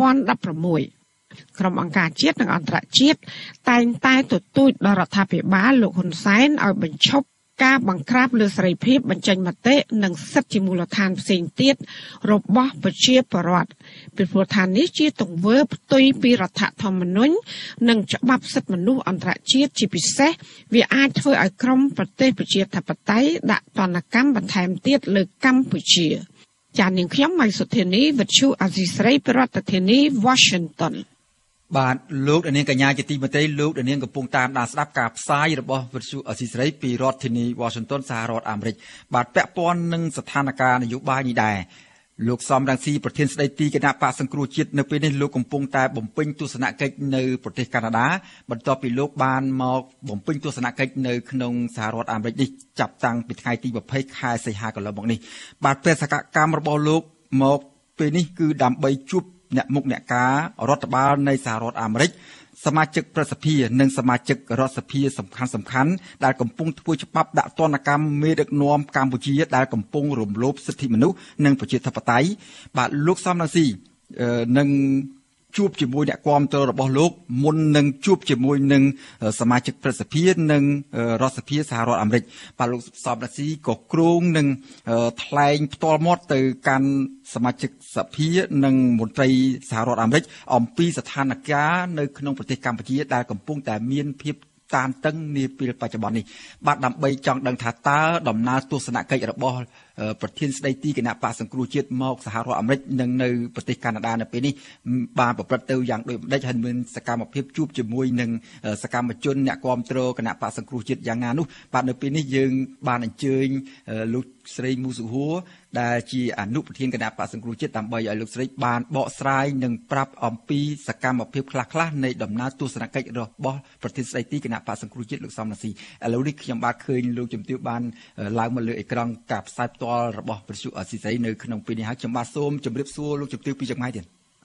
Speaker 11: 2016ក្រុមអង្គការជាតិនិងអន្តរជាតិតែងតែទទូចដល់រដ្ឋាភិបាលលោកហ៊ុនសែនឲ្យបញ្ឈប់ការបង្ក្រាបលើសេរីភាពបញ្ចេញមតិនិងសិទ្ធិជាមូលដ្ឋានផ្សេងទៀតរបស់ប្រជាពលរដ្ឋពីព្រោះថានេះជាទង្វើផ្ទុយពីរដ្ឋធម្មនុញ្ញនិងច្បាប់សិទ្ធិមនុស្សអន្តរជាតិជាពិសេសវាអាចធ្វើឲ្យក្រុមប្រទេសប្រជាធិបតេយ្យដាក់ទណ្ឌកម្មបន្ថែមទៀតលើកម្ពុជាចា៎នាងខ្ញុំម៉ៃសុធានីវិទ្យុអាស៊ីសេរីប្រធានាធិបតី Washington
Speaker 1: បាទលោកនាងកញ្ញាជាទីមេត្រីលោកនាងកំពុងតាមដានស្ដាប់ការផ្សាយរបស់វិទ្យុអស៊ីសេរីពីរដ្ឋធានី Washington សហរដ្ឋអាមេរិកបាទពាក់ព័ន្ធនឹងស្ថានភាពនយោបាយនេះដែរលោកសំរងស៊ីប្រធានស្ដីទីគណៈបកសង្គ្រោះជាតិនៅពេលនេះលោកកំពុងតែបំពេញទស្សនកិច្ចនៅប្រទេសកាណាដាបន្ទាប់ពីលោកបានមកបំពេញទស្សនកិច្ចនៅក្នុងសហរដ្ឋអាមេរិកនេះចាប់តាំងពីថ្ងៃទី20ខែសីហាកន្លងមកនេះបាទបេសកកម្មរបស់លោកមកពេលនេះគឺដើម្បីជួបអ្នកមុខអ្នកការរដ្ឋបាលនៃសហរដ្ឋអាមេរិកសមាជិកប្រសិទ្ធិនិងសមាជិករដ្ឋសភាសំខាន់ដែលកំពុងធ្វើច្បាប់ដាក់ទណ្ឌកម្មមេដឹកនាំកម្ពុជាដែលកំពុងរំលោភសិទ្ធិមនុស្សនិងប្រជាធិបតេយ្យបាទលោកសំរងស៊ីនឹងជួបជាមួយអ្នកគាំទ្ររបស់លោកមុននឹងជួបជាមួយនឹងសមាជិកប្រសិទ្ធិនិងរដ្ឋសភាសហរដ្ឋអាមេរិកបាទលោកសំរងស៊ីក៏គ្រោងនឹងថ្លែងផ្ទាល់មាត់ទៅកាន់សមាជិកសភានិងមន្ត្រីសហរដ្ឋអាមេរិកអំពីស្ថានភាពនៅក្នុងប្រទេសកម្ពុជាដែលកំពុងតែមានភាពតានតឹងនាពេលបច្ចុប្បន្ននេះបាទដើម្បីចង់ដឹងថាតើដំណើរទស្សនកិច្ចរបស់ប្រធានស្ដីទីគណៈបកសង្គ្រោះជាតិមកសហរដ្ឋអាមេរិកនិងនៅប្រទេសកាណាដានៅពេលនេះបានប្រព្រឹត្តទៅយ៉ាងដូចម្តេចហើយមានសកម្មភាពជួបជាមួយនឹងសកម្មជនអ្នកគាំទ្រគណៈបកសង្គ្រោះជាតិយ៉ាងណានោះបាទនៅពេលនេះយើងបានអញ្ជើញលោកស្រីមូសុហួរដែលជាអនុប្រធានគណៈបកសង្គ្រោះជាតិដើម្បីឲ្យលោកស្រីបានបកស្រាយនិងប្រាប់អំពីសកម្មភាពខ្លះៗនៃដំណើរទស្សនកិច្ចរបស់ប្រធានស្ដីទីគណៈបកសង្គ្រោះជាតិលោកសំរងស៊ីឥឡូវនេះខ្ញុំបាទឃើញលោកជំទាវបានឡើងមកលើអេក្រង់ការផ្សាយផ្ទាល់របស់វិទ្យុអស៊ីសេរីនៅក្នុងពេលនេះហើយខ្ញុំបាទសូមជម្រាបសួរលោកជំទាវពីចម្ងាយទៀត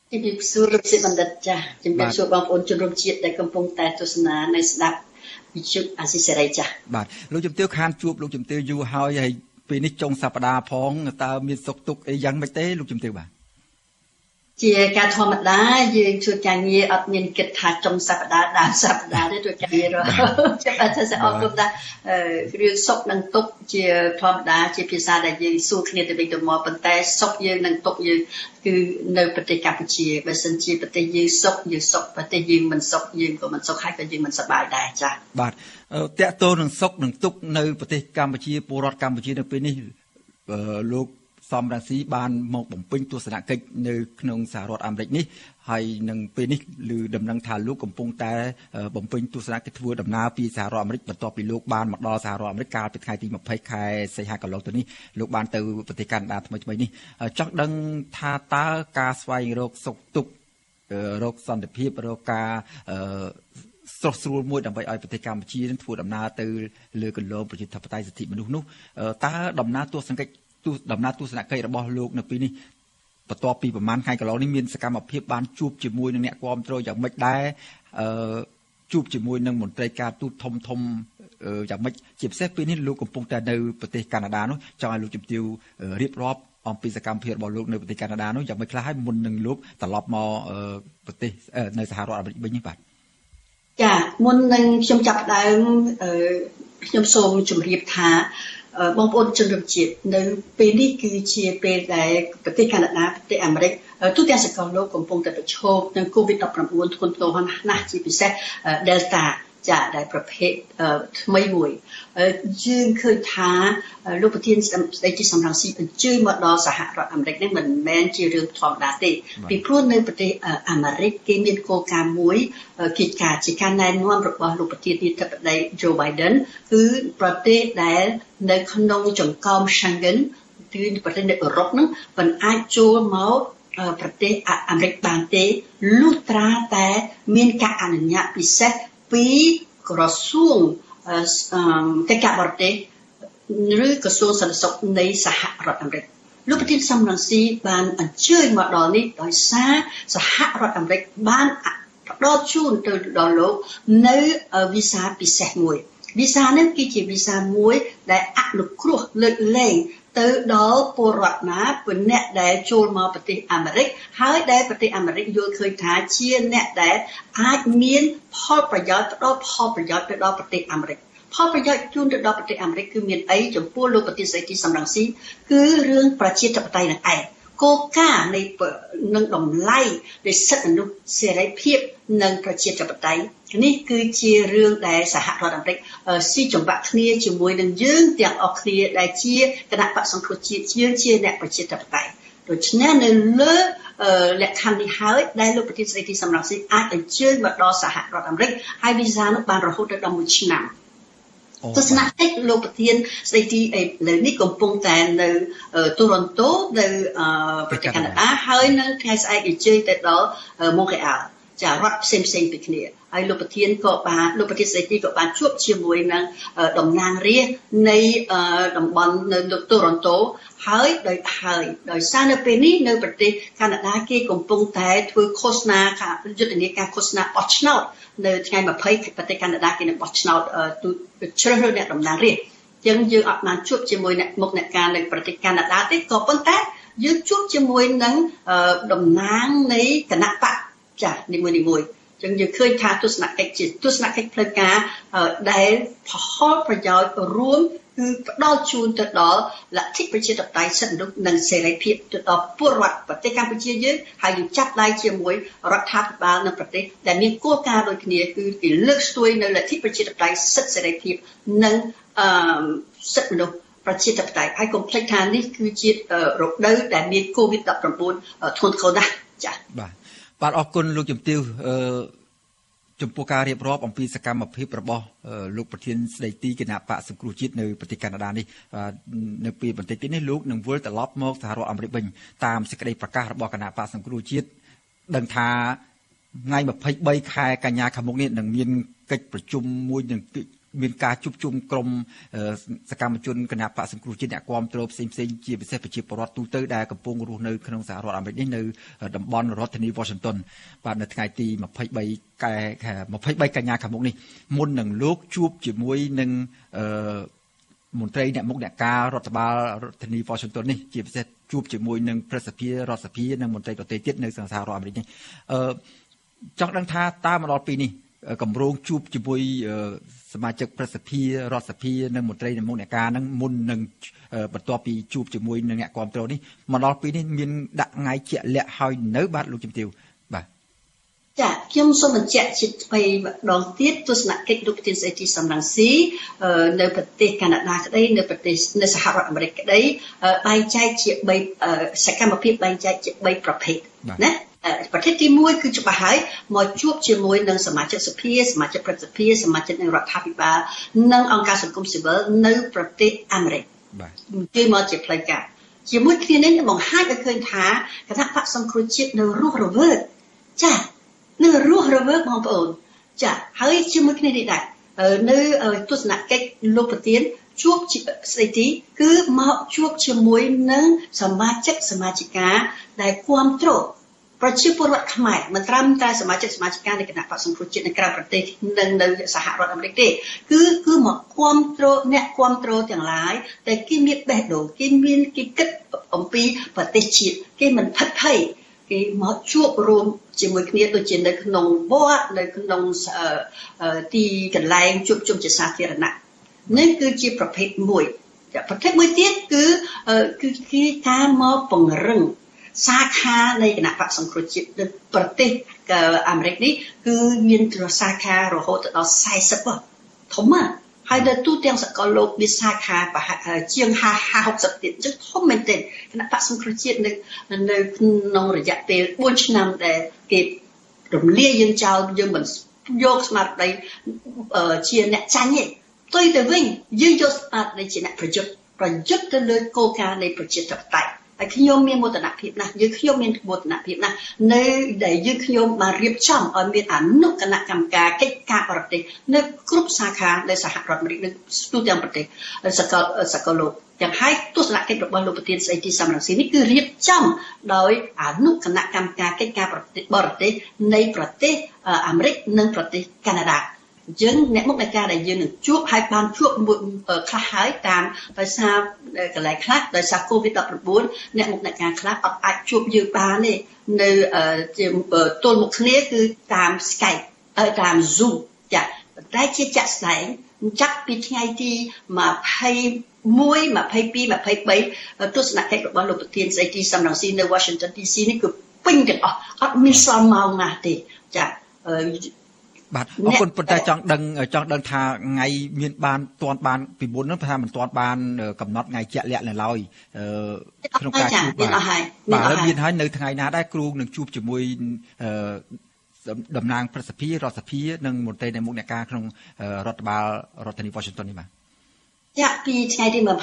Speaker 16: ជំរាបសួរលោកសិបណ្ឌិតចា៎ជំរាបសួរបងប្អូនជនរួមជាតិដែលកំពុងតែទស្សនានៅស្ដាប់វិទ្យុអាស៊ីសេរីចា៎
Speaker 1: បាទលោកជំទាវខានជួបលោកជំទាវយូរហើយពេលនេះចុងសប្តាហ៍ផងតើមានសុខទុក្ខអីយ៉ាងម៉េចទេលោកជំទាវបាទ
Speaker 16: ជាការធម្មតាយើងជួយការងារអត់មានគិតថាចុងសប្តាហ៍ដើមសប្តាហ៍ទេជួយការងាររហូតចាំថាអរគុណថារឿងសុខនិងទុក្ខជាធម្មតាជាភាសាដែលយើងសួរគ្នាទៅវិញទៅមកប៉ុន្តែសុខយើងនិងទុក្ខយើងគឺនៅប្រទេសកម្ពុជាបើសិនជាប្រទេសយើងសុខប្រទេសយើងមិនសុខយើងក៏មិនសុខហើយក៏យើងមិនសប្បាយដែរចា៎
Speaker 1: បាទតកតូននឹងសុខនឹងទុក្ខនៅប្រទេសកម្ពុជាពលរដ្ឋកម្ពុជានៅពេលនេះលោកសំរងស៊ីបានមកបំពេញទស្សនកិច្ចនៅក្នុងសហរដ្ឋអាមេរិកនេះហើយនឹងពេលនេះឮដំណឹងថាលោកកំពុងតែបំពេញទស្សនកិច្ចធ្វើដំណើរពីសហរដ្ឋអាមេរិកបន្ទាប់ពីលោកបានមកដល់សហរដ្ឋអាមេរិកកាលពីថ្ងៃទី20ខែសីហាកន្លងទៅនេះលោកបានទៅប្រទេសកាណាដាថ្មីនេះចង់ដឹងថាតើការស្វែងរកសុខទុក្ខរកសន្តិភាពរកការស្រស់ស្រួលមួយដើម្បីឲ្យប្រទេសកម្ពុជានឹងធ្វើដំណើរទៅលើគន្លងប្រជាធិបតេយ្យសិទ្ធិមនុស្សនោះតើដំណើរទស្សនកិច្ចរបស់លោកនៅពេលនេះបន្ទាប់ពីប្រហែលថ្ងៃកន្លងនេះមានសកម្មភាពបានជួបជាមួយនឹងអ្នកគាំទ្រយ៉ាងម៉េចដែរជួបជាមួយនឹងមន្ត្រីការទូតធំយ៉ាងម៉េចជាពិសេសពេលនេះលោកកំពុងតែនៅប្រទេសកាណាដានោះចង់ឲ្យលោកជំទាវរៀបរាប់អំពីសកម្មភាពរបស់លោកនៅប្រទេសកាណាដានោះយ៉ាងម៉េចខ្លះហើយមុននឹងលោកត្រឡប់មកប្រទេសនៅសហរដ្ឋអាមេរិកវិញនេះបាទ
Speaker 16: ចាមុននឹងខ្ញុំចាប់ដើមខ្ញុំសូមជម្រាបថាបងប្អូនជនរួមជាតិនៅពេលនេះគឺជាពេលដែលប្រទេសកាណាដាប្រទេសអាមេរិកទូទាំងសកលលោកកំពុងតែប្រឈមនឹង COVID-19 ធ្ងន់ធ្ងរណាស់ជាពិសេស Delta ចាដែលប្រភេទថ្មីមួយយើងឃើញថាលោកប្រធានស្ដីទីសំរងស៊ីអញ្ជើញមកដល់សហរដ្ឋអាមេរិកនេះមិនមែនជារឿងធម្មតាទេពីព្រោះនៅប្រទេសអាមេរិកគេមានគោលការណ៍មួយជាការណែនាំរបស់លោកប្រធានាធិបតី Joe Biden គឺប្រទេសដែលនៅក្នុងចង្កោម Schengen គឺប្រទេសនៅអឺរ៉ុបហ្នឹងមិនអាចចូលមកប្រទេសអាមេរិកបានទេលុះត្រាតែមានការអនុញ្ញាតពិសេសពីក្រសួងកិច្ចការបរទេសឬក្រសួងសន្តិសុខនៃសហរដ្ឋអាមេរិកលោកប្រធានសំរងស៊ីបានអញ្ជើញមកដល់នេះដោយសារសហរដ្ឋអាមេរិកបានផ្ដល់ជូនទៅដល់លោកនៅវីសាពិសេសមួយវីសានេះគឺជាវីសាមួយដែលអនុគ្រោះលើកលែងទៅដល់ពលរដ្ឋណាពីអ្នកដែលចូលមកប្រទេសអាមេរិកហើយដែលប្រទេសអាមេរិកយល់ឃើញថាជាអ្នកដែលអាចមានផលប្រយោជន៍ផ្ដល់ផលប្រយោជន៍ទៅដល់ប្រទេសអាមេរិកផលប្រយោជន៍ជូនទៅដល់ប្រទេសអាមេរិកគឺមានអីចំពោះលោកប្រធានស្ដីទីសំរងស៊ីគឺរឿងប្រជាធិបតេយ្យនឹងឯងគោលការណ៍នៃនឹងតម្លៃនៃសិទ្ធិមនុស្សសេរីភាពនិងប្រជាធិបតេយ្យនេះគឺជារឿងដែលសហរដ្ឋអាមេរិកស៊ីចង្វាក់គ្នាជាមួយនឹងយើងទាំងអស់គ្នាដែលជាគណៈបក្សសង្គ្រោះជាតិយើងជាអ្នកប្រជាធិបតេយ្យដូច្នេះនៅលើលក្ខខណ្ឌនេះហើយដែលលោកប្រធានស្ដីទីសំរងស៊ីអាចអញ្ជើញមកដល់សហរដ្ឋអាមេរិកហើយវីសានោះបានរហូតដល់1ឆ្នាំទស្សនកិច្ចលោកប្រធានស្ដីទីឥឡូវនេះកំពុងតែនៅទូរ៉ុនតូនៅប្រទេសកាណាដាហើយនៅថ្ងៃស្អែកអញ្ជើញទៅដល់ម៉ូនរ៉េអាល់ចារដ្ឋផ្សេងពីគ្នាហើយលោកប្រធានស្ដីទីក៏បានជួបជាមួយនឹងតំណាងរាស្ត្រនៃតំបន់នៅទូរ៉ុនតូហើយដោយសារនៅពេលនេះនៅប្រទេសកាណាដាគេកំពុងតែធ្វើឃោសនាយុទ្ធនាការឃោសនាបោះឆ្នោតនៅថ្ងៃ20ប្រទេសកាណាដាគេនឹងបោះឆ្នោតជ្រើសរើសអ្នកតំណាងរាស្ត្រចឹងយើងអត់បានជួបជាមួយអ្នកការនៅប្រទេសកាណាដាទេក៏ប៉ុន្តែយើងជួបជាមួយនឹងតំណាងនៃគណៈបកចានីមួយចឹងយើងឃើញថាទស្សនកិច្ចជាទស្សនកិច្ចផ្លូវការដែលផលប្រយោជន៍រួមគឺផ្ដល់ជូនទៅដល់លទ្ធិប្រជាធិបតេយ្យសិទ្ធិមនុស្សនិងសេរីភាពទៅដល់ពលរដ្ឋប្រទេសកម្ពុជាយើងហើយយើងចាប់ដៃជាមួយរដ្ឋាភិបាលនៅប្រទេសដែលមានគោលការណ៍ដូចគ្នាគឺគេលើកស្ទួយនៅលទ្ធិប្រជាធិបតេយ្យសិទ្ធិសេរីភាពនិងសិទ្ធិមនុស្សប្រជាធិបតេយ្យហើយកុំភ្លេចថានេះគឺជារដូវដែលមាន COVID-19 ធ្ងន់ធ្ងរណាស់ចា៎
Speaker 1: បាទអរគុណលោកជំទាវចំពោះការរៀបរាប់អំពីសកម្មភាពរបស់លោកប្រធានស្ដីទីគណៈបកសង្គ្រោះជាតិនៅប្រទេសកាណាដានេះនៅពេលបន្តិចទៀតនេះលោកនឹងវិលត្រឡប់មកសហរដ្ឋអាមេរិកវិញតាមសេចក្តីប្រកាសរបស់គណៈបកសង្គ្រោះជាតិដឹងថាថ្ងៃ23ខែកញ្ញាខាងមុខនេះនឹងមានកិច្ចប្រជុំមួយនឹងមានការជួបជុំក្រុមសកម្មជនគណបកសង្គ្រោះជាតិអ្នកគាំទ្រផ្សេងៗជាពិសេសប្រជាពលរដ្ឋទូទៅដែលកំពុងរស់នៅក្នុងសហរដ្ឋអាមេរិកនេះនៅតំបន់រដ្ឋធានី Washington បាទនៅថ្ងៃទី23 កញ្ញាខាងមុខនេះមុននឹងលោកជួបជាមួយនឹងមន្ត្រីអ្នកមុខអ្នកការរដ្ឋបាលរដ្ឋធានី Washington នេះជាពិសេសជួបជាមួយនឹងប្រសិទ្ធិរដ្ឋសភានិងមន្ត្រីដទៃទៀតនៅសហរដ្ឋអាមេរិកនេះចង់ដឹងថាតើមកដល់ពេលនេះកម្រងជួបជាមួយសមាជិកប្រសិទ្ធិរដ្ឋសភានិងមន្ត្រីអ្នកមុខអ្នកការនឹងមុននឹងបន្ទាប់ពីជួបជាមួយនឹងអ្នកគាំទ្រនេះមកដល់ពេលនេះមានដាក់ថ្ងៃជាក់លាក់ហើយនៅបាទលោកជំទាវបាទ
Speaker 16: ចាខ្ញុំសូមបញ្ជាក់ជាថ្មីម្ដងទៀតទស្សនកិច្ចលោកប្រធានស្ដីទីសំរងស៊ីនៅប្រទេសកាណាដាក្តីនៅប្រទេសនៅសហរដ្ឋអាមេរិកក្តីបែងចែកជា3សកម្មភាពបែងចែកជា3ប្រភេទណាប្រភេទទី1គឺច្បាស់ហើយមកជួបជាមួយនឹងសមាជិកសភាសមាជិកព្រឹទ្ធសភាសមាជិកនៃរដ្ឋាភិបាលនិងអង្គការសង្គមស៊ីវិលនៅប្រទេសអាមេរិកបាទគេមកជាផ្លូវការជាមួយគ្នានេះបង្ហាញឲ្យឃើញថាគណៈបកសង្គ្រោះជាតិនៅរស់រវើកចានៅរស់រវើកបងប្អូនចាហើយជាមួយគ្នានេះដែរនៅទស្សនកិច្ចលោកប្រធានជួបស្ដីទីគឺមកជួបជាមួយនឹងសមាជិកាដែលគាំទ្រប្រជាពលរដ្ឋខ្មែរមិនត្រឹមតែសមាជិកនៃគណៈបក្សសង្គ្រោះជាតិនៅក្រៅប្រទេសនិងនៅសហរដ្ឋអាមេរិកទេគឺមកគាំទ្រអ្នកគាំទ្រទាំងឡាយតែគេមានបេះដូងគេគិតអំពីប្រទេសជាតិគេមិនផិតភ័យគេមកជួបរួមជាមួយគ្នាដូចជានៅក្នុងវត្តនៅក្នុងទីកន្លែងជួបជុំជាសាធារណៈនេះគឺជាប្រភេទមួយប្រភេទមួយទៀតគឺការមកពង្រឹងសាខានៃគណៈបក្សសង្គ្រោះជាតិនៅប្រទេសអាមេរិកនេះគឺមានសាខារហូតដល់40ធំណាស់ហើយនៅទូទាំងសកលលោកមានសាខាប្រហែលជាង50-60ទៀតអញ្ចឹងធំមែនទែនគណៈបក្សសង្គ្រោះជាតិនៅក្នុងរយៈពេល4ឆ្នាំដែលគេរំលាយយើងចោលយើងមិនយកស្មារតីជាអ្នកចាញ់ទេផ្ទុយទៅវិញយើងយកស្មារតីជាអ្នកប្រយុទ្ធទៅលើគោលការណ៍នៃប្រជាធិបតេយ្យហើយខ្ញុំមានមោទនភាពណាស់ខ្ញុំមានមោទនភាពណាស់នៅដែលខ្ញុំបានរៀបចំឲ្យមានអនុគណៈកម្មការកិច្ចការបរទេសនៅគ្រប់សាខានៅសហរដ្ឋអាមេរិកនៅទូទាំងប្រទេសសកលលោកទាំងហើយទស្សនកិច្ចរបស់លោកប្រធានស្ដីទីសំរងស៊ីនេះគឺរៀបចំដោយអនុគណៈកម្មការកិច្ចការបរទេសនៃប្រទេសអាមេរិកនិងប្រទេសកាណាដាយើងអ្នកមុខអ្នកការដែលយើងនឹងជួបហើយបានជួបខ្លះហើយតាមដោយសារកន្លែងខ្លះដោយសារ COVID-19 អ្នកមុខអ្នកការខ្លះអត់អាចជួបយើងបានទេនៅទល់មុខគ្នាគឺតាម Skype តាម Zoom ចាតែជាចាក់ស្ដែងចាប់ពីថ្ងៃទី21 22 23ទស្សនកិច្ចរបស់លោកប្រធានស្ដីទីសំរងស៊ីនៅ Washington DC នេះគឺពេញទាំងអស់អត់មានសល់ម៉ោងណាទេចា
Speaker 1: បាទអរគុណប៉ុន្តែចង់ដឹងថាថ្ងៃមានបានពីមុនហ្នឹងថាមិនទាន់បានកំណត់ថ្ងៃជាក់លាក់នៅឡើយក្នុងការជួបបាទមានហើយនៅថ្ងៃណាដែរគ្រូនឹងជួបជាមួយតំណាងប្រសិទ្ធិរដ្ឋសភានិងមន្ត្រីនៃមុខអ្នកការក្នុងរដ្ឋបាលរដ្ឋធានី Washington នេះបាទ
Speaker 16: ចាក់ពីថ្ងៃទី21 22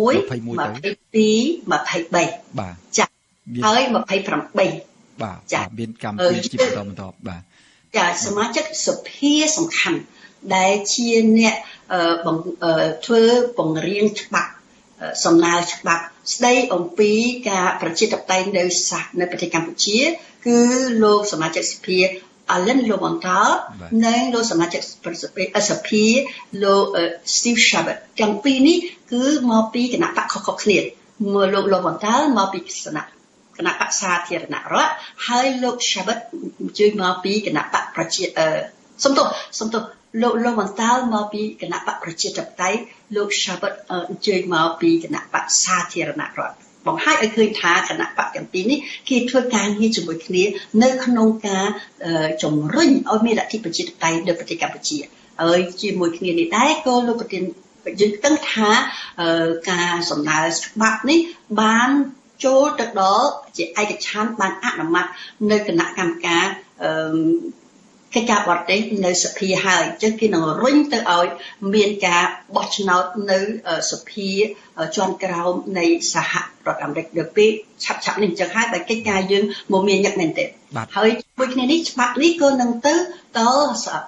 Speaker 16: 23បាទចាក់ហើយ28
Speaker 1: បាទមានកម្មវិធីជាបន្តបាទ
Speaker 16: ចាសមាជិកសភាសំខាន់ដែលជាអ្នកធ្វើបង្រៀនច្បាប់សំណើច្បាប់ស្ដីអំពីការប្រជាធិបតេយ្យនៅប្រទេសកម្ពុជាគឺលោកសមាជិកសភាAlan Lowenthal និងលោកសមាជិកសភាលោក Steve Chabot ទាំងពីរនេះគឺមកពីគណៈបកខុសៗគ្នាលោក Lowenthal មកពីគណៈបកសាធារណរដ្ឋហើយលោក Chabot ជួយមកពីគណៈបកប្រជាសំទោសលោក Lowenthal មកពីគណៈបកប្រជាធិបតេយ្យលោក Chabot ជួយមកពីគណៈបកសាធារណរដ្ឋបង្ហាញឲ្យឃើញថាគណៈបកទាំងពីរនេះគេធ្វើការងារជាមួយគ្នានៅក្នុងការជំរុញឲ្យមានលទ្ធិប្រជាធិបតេយ្យនៅប្រទេសកម្ពុជាហើយជាមួយគ្នានេះដែរក៏លោកប្រធានយើងដឹងថាការសំដៅច្បាប់នេះបានចូលទៅដល់ជាឯកច្ឆន្ទបានអនុម័តនៅគណៈកម្មការកិច្ចការបរទេសនៅសភាហើយអញ្ចឹងគេនឹងរុញទៅឲ្យមានការបោះឆ្នោតនៅសភាជាន់ក្រោមនៃសហរដ្ឋអាមេរិកនៅពេលឆាប់នេះអញ្ចឹងហើយបើកិច្ចការយើងមកមានញឹកមែនទេហើយមួយគ្នានេះច្បាប់នេះក៏នឹងទៅដល់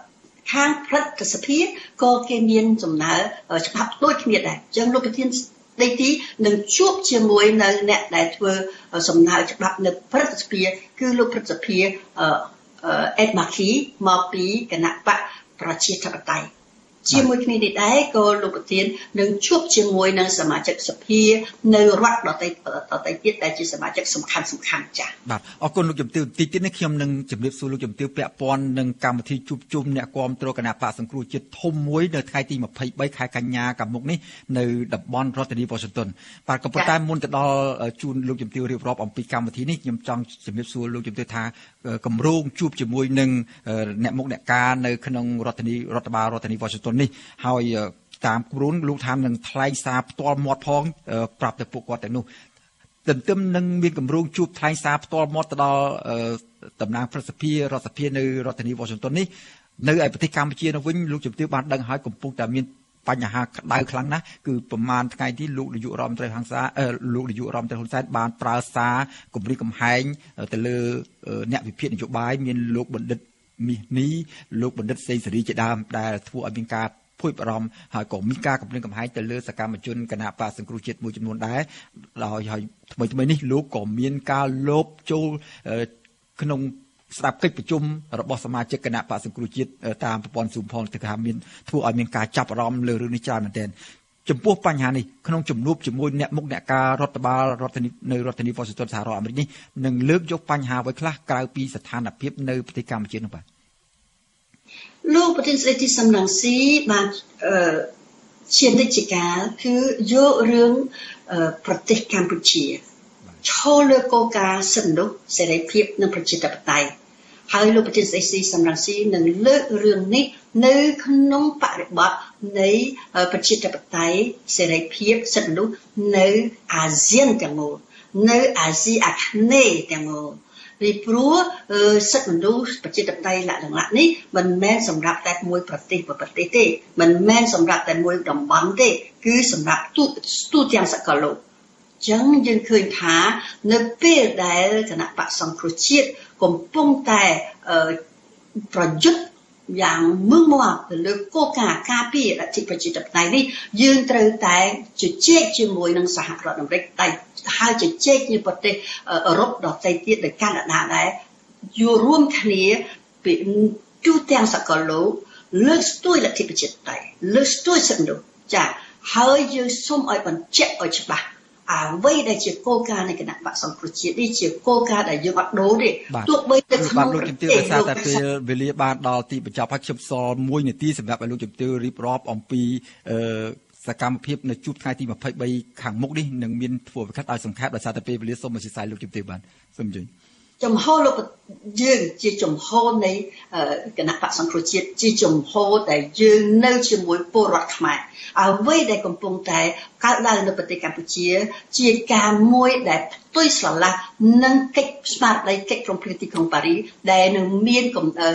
Speaker 16: ខាងព្រឹទ្ធសភាក៏គេមានចំណាច្បាប់ដូចគ្នាដែរអញ្ចឹងលោកប្រធានដីទីនឹងជួបជាមួយនៅអ្នកដែលធ្វើសំណើច្បាប់នៅព្រឹទ្ធសភាគឺលោកព្រឹទ្ធសភាអេដម៉ាគីមកពីគណៈបកប្រជាធិបតេយ្យជាមួយគ្នានេះដែរក៏លោកប្រធាននឹងជួបជាមួយនឹងសមាជិកសភានៅរដ្ឋដទៃទៀតដែលជាសមាជិកសំខាន់ចា៎
Speaker 1: បាទអរគុណលោកជំទាវទីទៀតនេះខ្ញុំនឹងជម្រាបសួរលោកជំទាវពាក់ព័ន្ធនឹងកម្មវិធីជួបជុំអ្នកគាំទ្រគណៈបកសង្គ្រោះជាតិធំមួយនៅថ្ងៃទី23ខែកញ្ញាខាងមុខនេះនៅតំបន់រដ្ឋធានីវ៉ាស៊ីនតោនបាទក៏ប៉ុន្តែមុនទៅដល់ជូនលោកជំទាវរៀបរាប់អំពីកម្មវិធីនេះខ្ញុំចង់ជម្រាបសួរលោកជំទាវថាគម្រោងជួបជាមួយនឹងអ្នកមុខអ្នកការនៅក្នុងរដ្ឋបាលរដ្ឋធានីវ៉ាស៊ីនតោននេះហើយតាមគម្រោងលោកថានឹងថ្លែងសារផ្ទាល់មាត់ផងប្រាប់ទៅពួកគាត់ទាំងនោះទន្ទឹមនឹងមានគម្រោងជួបថ្លែងសារផ្ទាល់មាត់ទៅដល់តំណាងព្រឹទ្ធសភារដ្ឋសភានៅរដ្ឋធានីវ៉ាស៊ីនតោននេះនៅឯប្រទេសកម្ពុជានោះវិញលោកជំទាវបានដឹងហើយកំពុងតែមានបញ្ហាក្តៅខ្លាំងណាស់គឺប្រមាណថ្ងៃនេះលោកនាយករដ្ឋមន្ត្រីលោកនាយករដ្ឋមន្ត្រីហ៊ុនសែនបានប្រើសារគម្រាមកំហែងទៅលើអ្នកវិភាគនយោបាយមានលោកបណ្ឌិតមាសនីលោកបណ្ឌិតសេងសេរីជាដើមដែលធ្វើឲ្យមានការភ័យបារម្ភហើយក៏មានការគម្រាមកំហែងទៅលើសកម្មជនគណៈបកសង្គ្រោះជាតិមួយចំនួនដែរដោយហើយថ្មីនេះលោកក៏មានការលោបចូលក្នុងស្ដាប់កិច្ចប្រជុំរបស់សមាជិកគណៈបកសង្គ្រោះជាតិតាមប្រព័ន្ធ Zoom ផងគឺថាមានធ្វើឲ្យមានការចាប់អារម្មណ៍លើរឿងនេះច្រើនមែនទែនចំពោះបញ្ហានេះក្នុងជំនួបជាមួយអ្នកមុខអ្នកការរដ្ឋបាលនៅរដ្ឋធានីវ៉ាស៊ីនតោនសហរដ្ឋអាមេរិកនេះនឹងលើកយកបញ្ហាអ្វីខ្លះក្រៅពីស្ថានភាពនៅប្រទេសកម្ពុជានោះបាទ
Speaker 16: លោកប្រធានស្ដីទីសំរងស៊ីបានជានិច្ចកាលគឺយករឿងប្រទេសកម្ពុជាឈលលើគោលការណ៍សិទ្ធិមនុស្សសេរីភាពនិងប្រជាធិបតេយ្យហើយលោកប្រធានស្ដីទីសំរងស៊ីនឹងលើករឿងនេះនៅក្នុងបរិបទនៃប្រជាធិបតេយ្យសេរីភាពសិទ្ធិមនុស្សនៅអាស៊ានទាំងមូលនៅអាស៊ីអាគ្នេយ៍ទាំងមូលពីព្រោះសិទ្ធិមនុស្សប្រជាធិបតេយ្យលក្ខណៈនេះមិនមែនសម្រាប់តែមួយប្រទេសទេមិនមែនសម្រាប់តែមួយតំបន់ទេគឺសម្រាប់ទូទាំងសកលលោកចឹងយើងឃើញថានៅពេលដែលគណៈបកសង្គ្រោះជាតិកំពុងតែប្រយុទ្ធយ៉ាងមឹងមាំទៅលើគោលការណ៍ការពារលទ្ធិប្រជាធិបតេយ្យនេះយើងត្រូវតែជជែកជាមួយនឹងសហរដ្ឋអាមេរិកតែហើយជជែកជាមួយប្រទេសអឺរ៉ុបដទៃទៀតដោយកាណាដាដែរយករួមគ្នាពីទូទាំងសកលលោកលើកស្ទួយលទ្ធិប្រជាធិបតេយ្យលើកស្ទួយសិទ្ធិមនុស្សចា៎ហើយយើងសូមឲ្យបញ្ជាក់ឲ្យច្បាស់អ្វីដែលជាគោលការណ៍នៃគណៈបកសង្គ្រោះជាតិនេះជាគោលការណ៍ដែលយើងអត់ដូរទេទោះបីតែក្នុង
Speaker 1: លោកជំទាវដោយសារតែពេលវេលាបានដល់ទីបញ្ចប់ហើយខ្ញុំសល់1នាទីសម្រាប់ឲ្យលោកជំទាវរៀបរាប់អំពីសកម្មភាពនៅជួបថ្ងៃទី23ខាងមុខនេះនឹងមានធ្វើវិកាត់ឲ្យសង្ខេបដោយសារតែពេលវេលាសូមអធិស្ឋានលោកជំទាវបានសូមអញ្ជើញ
Speaker 16: ចំហលោកយើងជាចំហនៃគណៈបកសង្គ្រោះជាតិជាចំហដែលយើងនៅជាមួយពលរដ្ឋខ្មែរអ្វីដែលកំពុងតែកើតឡើងនៅប្រទេសកម្ពុជាជាការមួយដែលផ្ទុយស្រឡះនឹងកិច្ចស្មារតីកិច្ចព្រមព្រៀងទីក្រុងប៉ារីសដែលនឹងមាន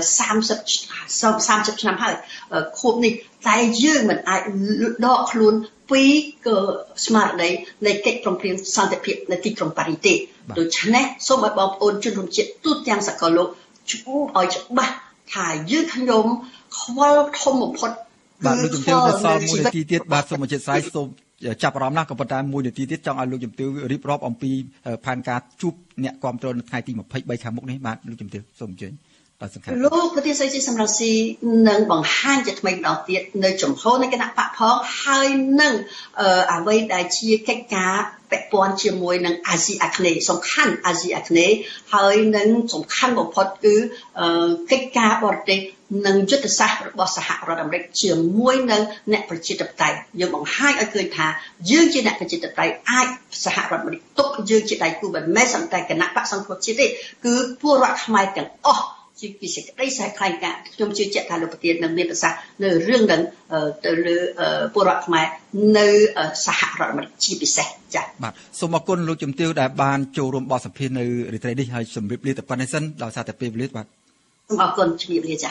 Speaker 16: 30ឆ្នាំហើយខួបនេះតែយើងមិនអាចដកខ្លួនពីស្មារតីនៃកិច្ចព្រមព្រៀងសន្តិភាពនៅទីក្រុងប៉ារីសទេដូច្នេះសូមឲ្យបងប្អូនជនរួមជាតិទូទាំងសកលលោកជួបឲ្យច្បាស់ថាយើងខ្ញុំខ្វល់ធំបំផុត
Speaker 1: បាទលោកជំទាវដល់សល់1នាទីទៀតបាទសូមអធិស្ឋានសូមចាប់អារម្មណ៍ណាស់ក៏ប៉ុន្តែ1នាទីទៀតចង់ឲ្យលោកជំទាវរៀបរាប់អំពីផែនការជួបអ្នកគាំទ្រនៅថ្ងៃទី23ខាងមុខនេះបាទលោកជំទាវសូមអញ្ជើញបាទសង្ខេប
Speaker 16: លោកប្រធានសេចក្តីសម្រាប់ស៊ីនឹងបង្ហាញជាថ្មីម្ដងទៀតនៅចំហនៃគណៈបកផងហើយនឹងអ្វីដែលជាកិច្ចការពាក់ព័ន្ធជាមួយនឹងអាស៊ីអាគ្នេយ៍សំខាន់អាស៊ីអាគ្នេយ៍ហើយនឹងសំខាន់បំផុតគឺកិច្ចការបរទេសនិងយុទ្ធសាស្ត្ររបស់សហរដ្ឋអាមេរិកជាមួយនឹងអ្នកប្រជាធិបតេយ្យយើងបង្ហាញឲ្យឃើញថាយើងជាអ្នកប្រជាធិបតេយ្យអាចសហរដ្ឋអាមេរិកទុកយើងជាដៃគូមិនមែនតែគណៈបកសង្គ្រោះជាតិទេគឺពលរដ្ឋខ្មែរទាំងអស់ជាពិសេសក្តីស្រែកខ្លាញ់ការខ្ញុំជឿជាក់ថាលោកប្រធាននឹងមានប្រសាសន៍នៅរឿងនឹងទៅលើពលរដ្ឋខ្មែរនៅសហរដ្ឋអាមេរិកជាពិសេសចា៎
Speaker 1: បាទសូមអរគុណលោកជំទាវដែលបានចូលរួមបទសម្ភាសន៍នៅរាត្រីនេះហើយជម្រាបលាតែប៉ុណ្្នេះសិនដោយសារតែពេលវេលាបាទ
Speaker 16: សូមអរគុណជម្រាបលាចា៎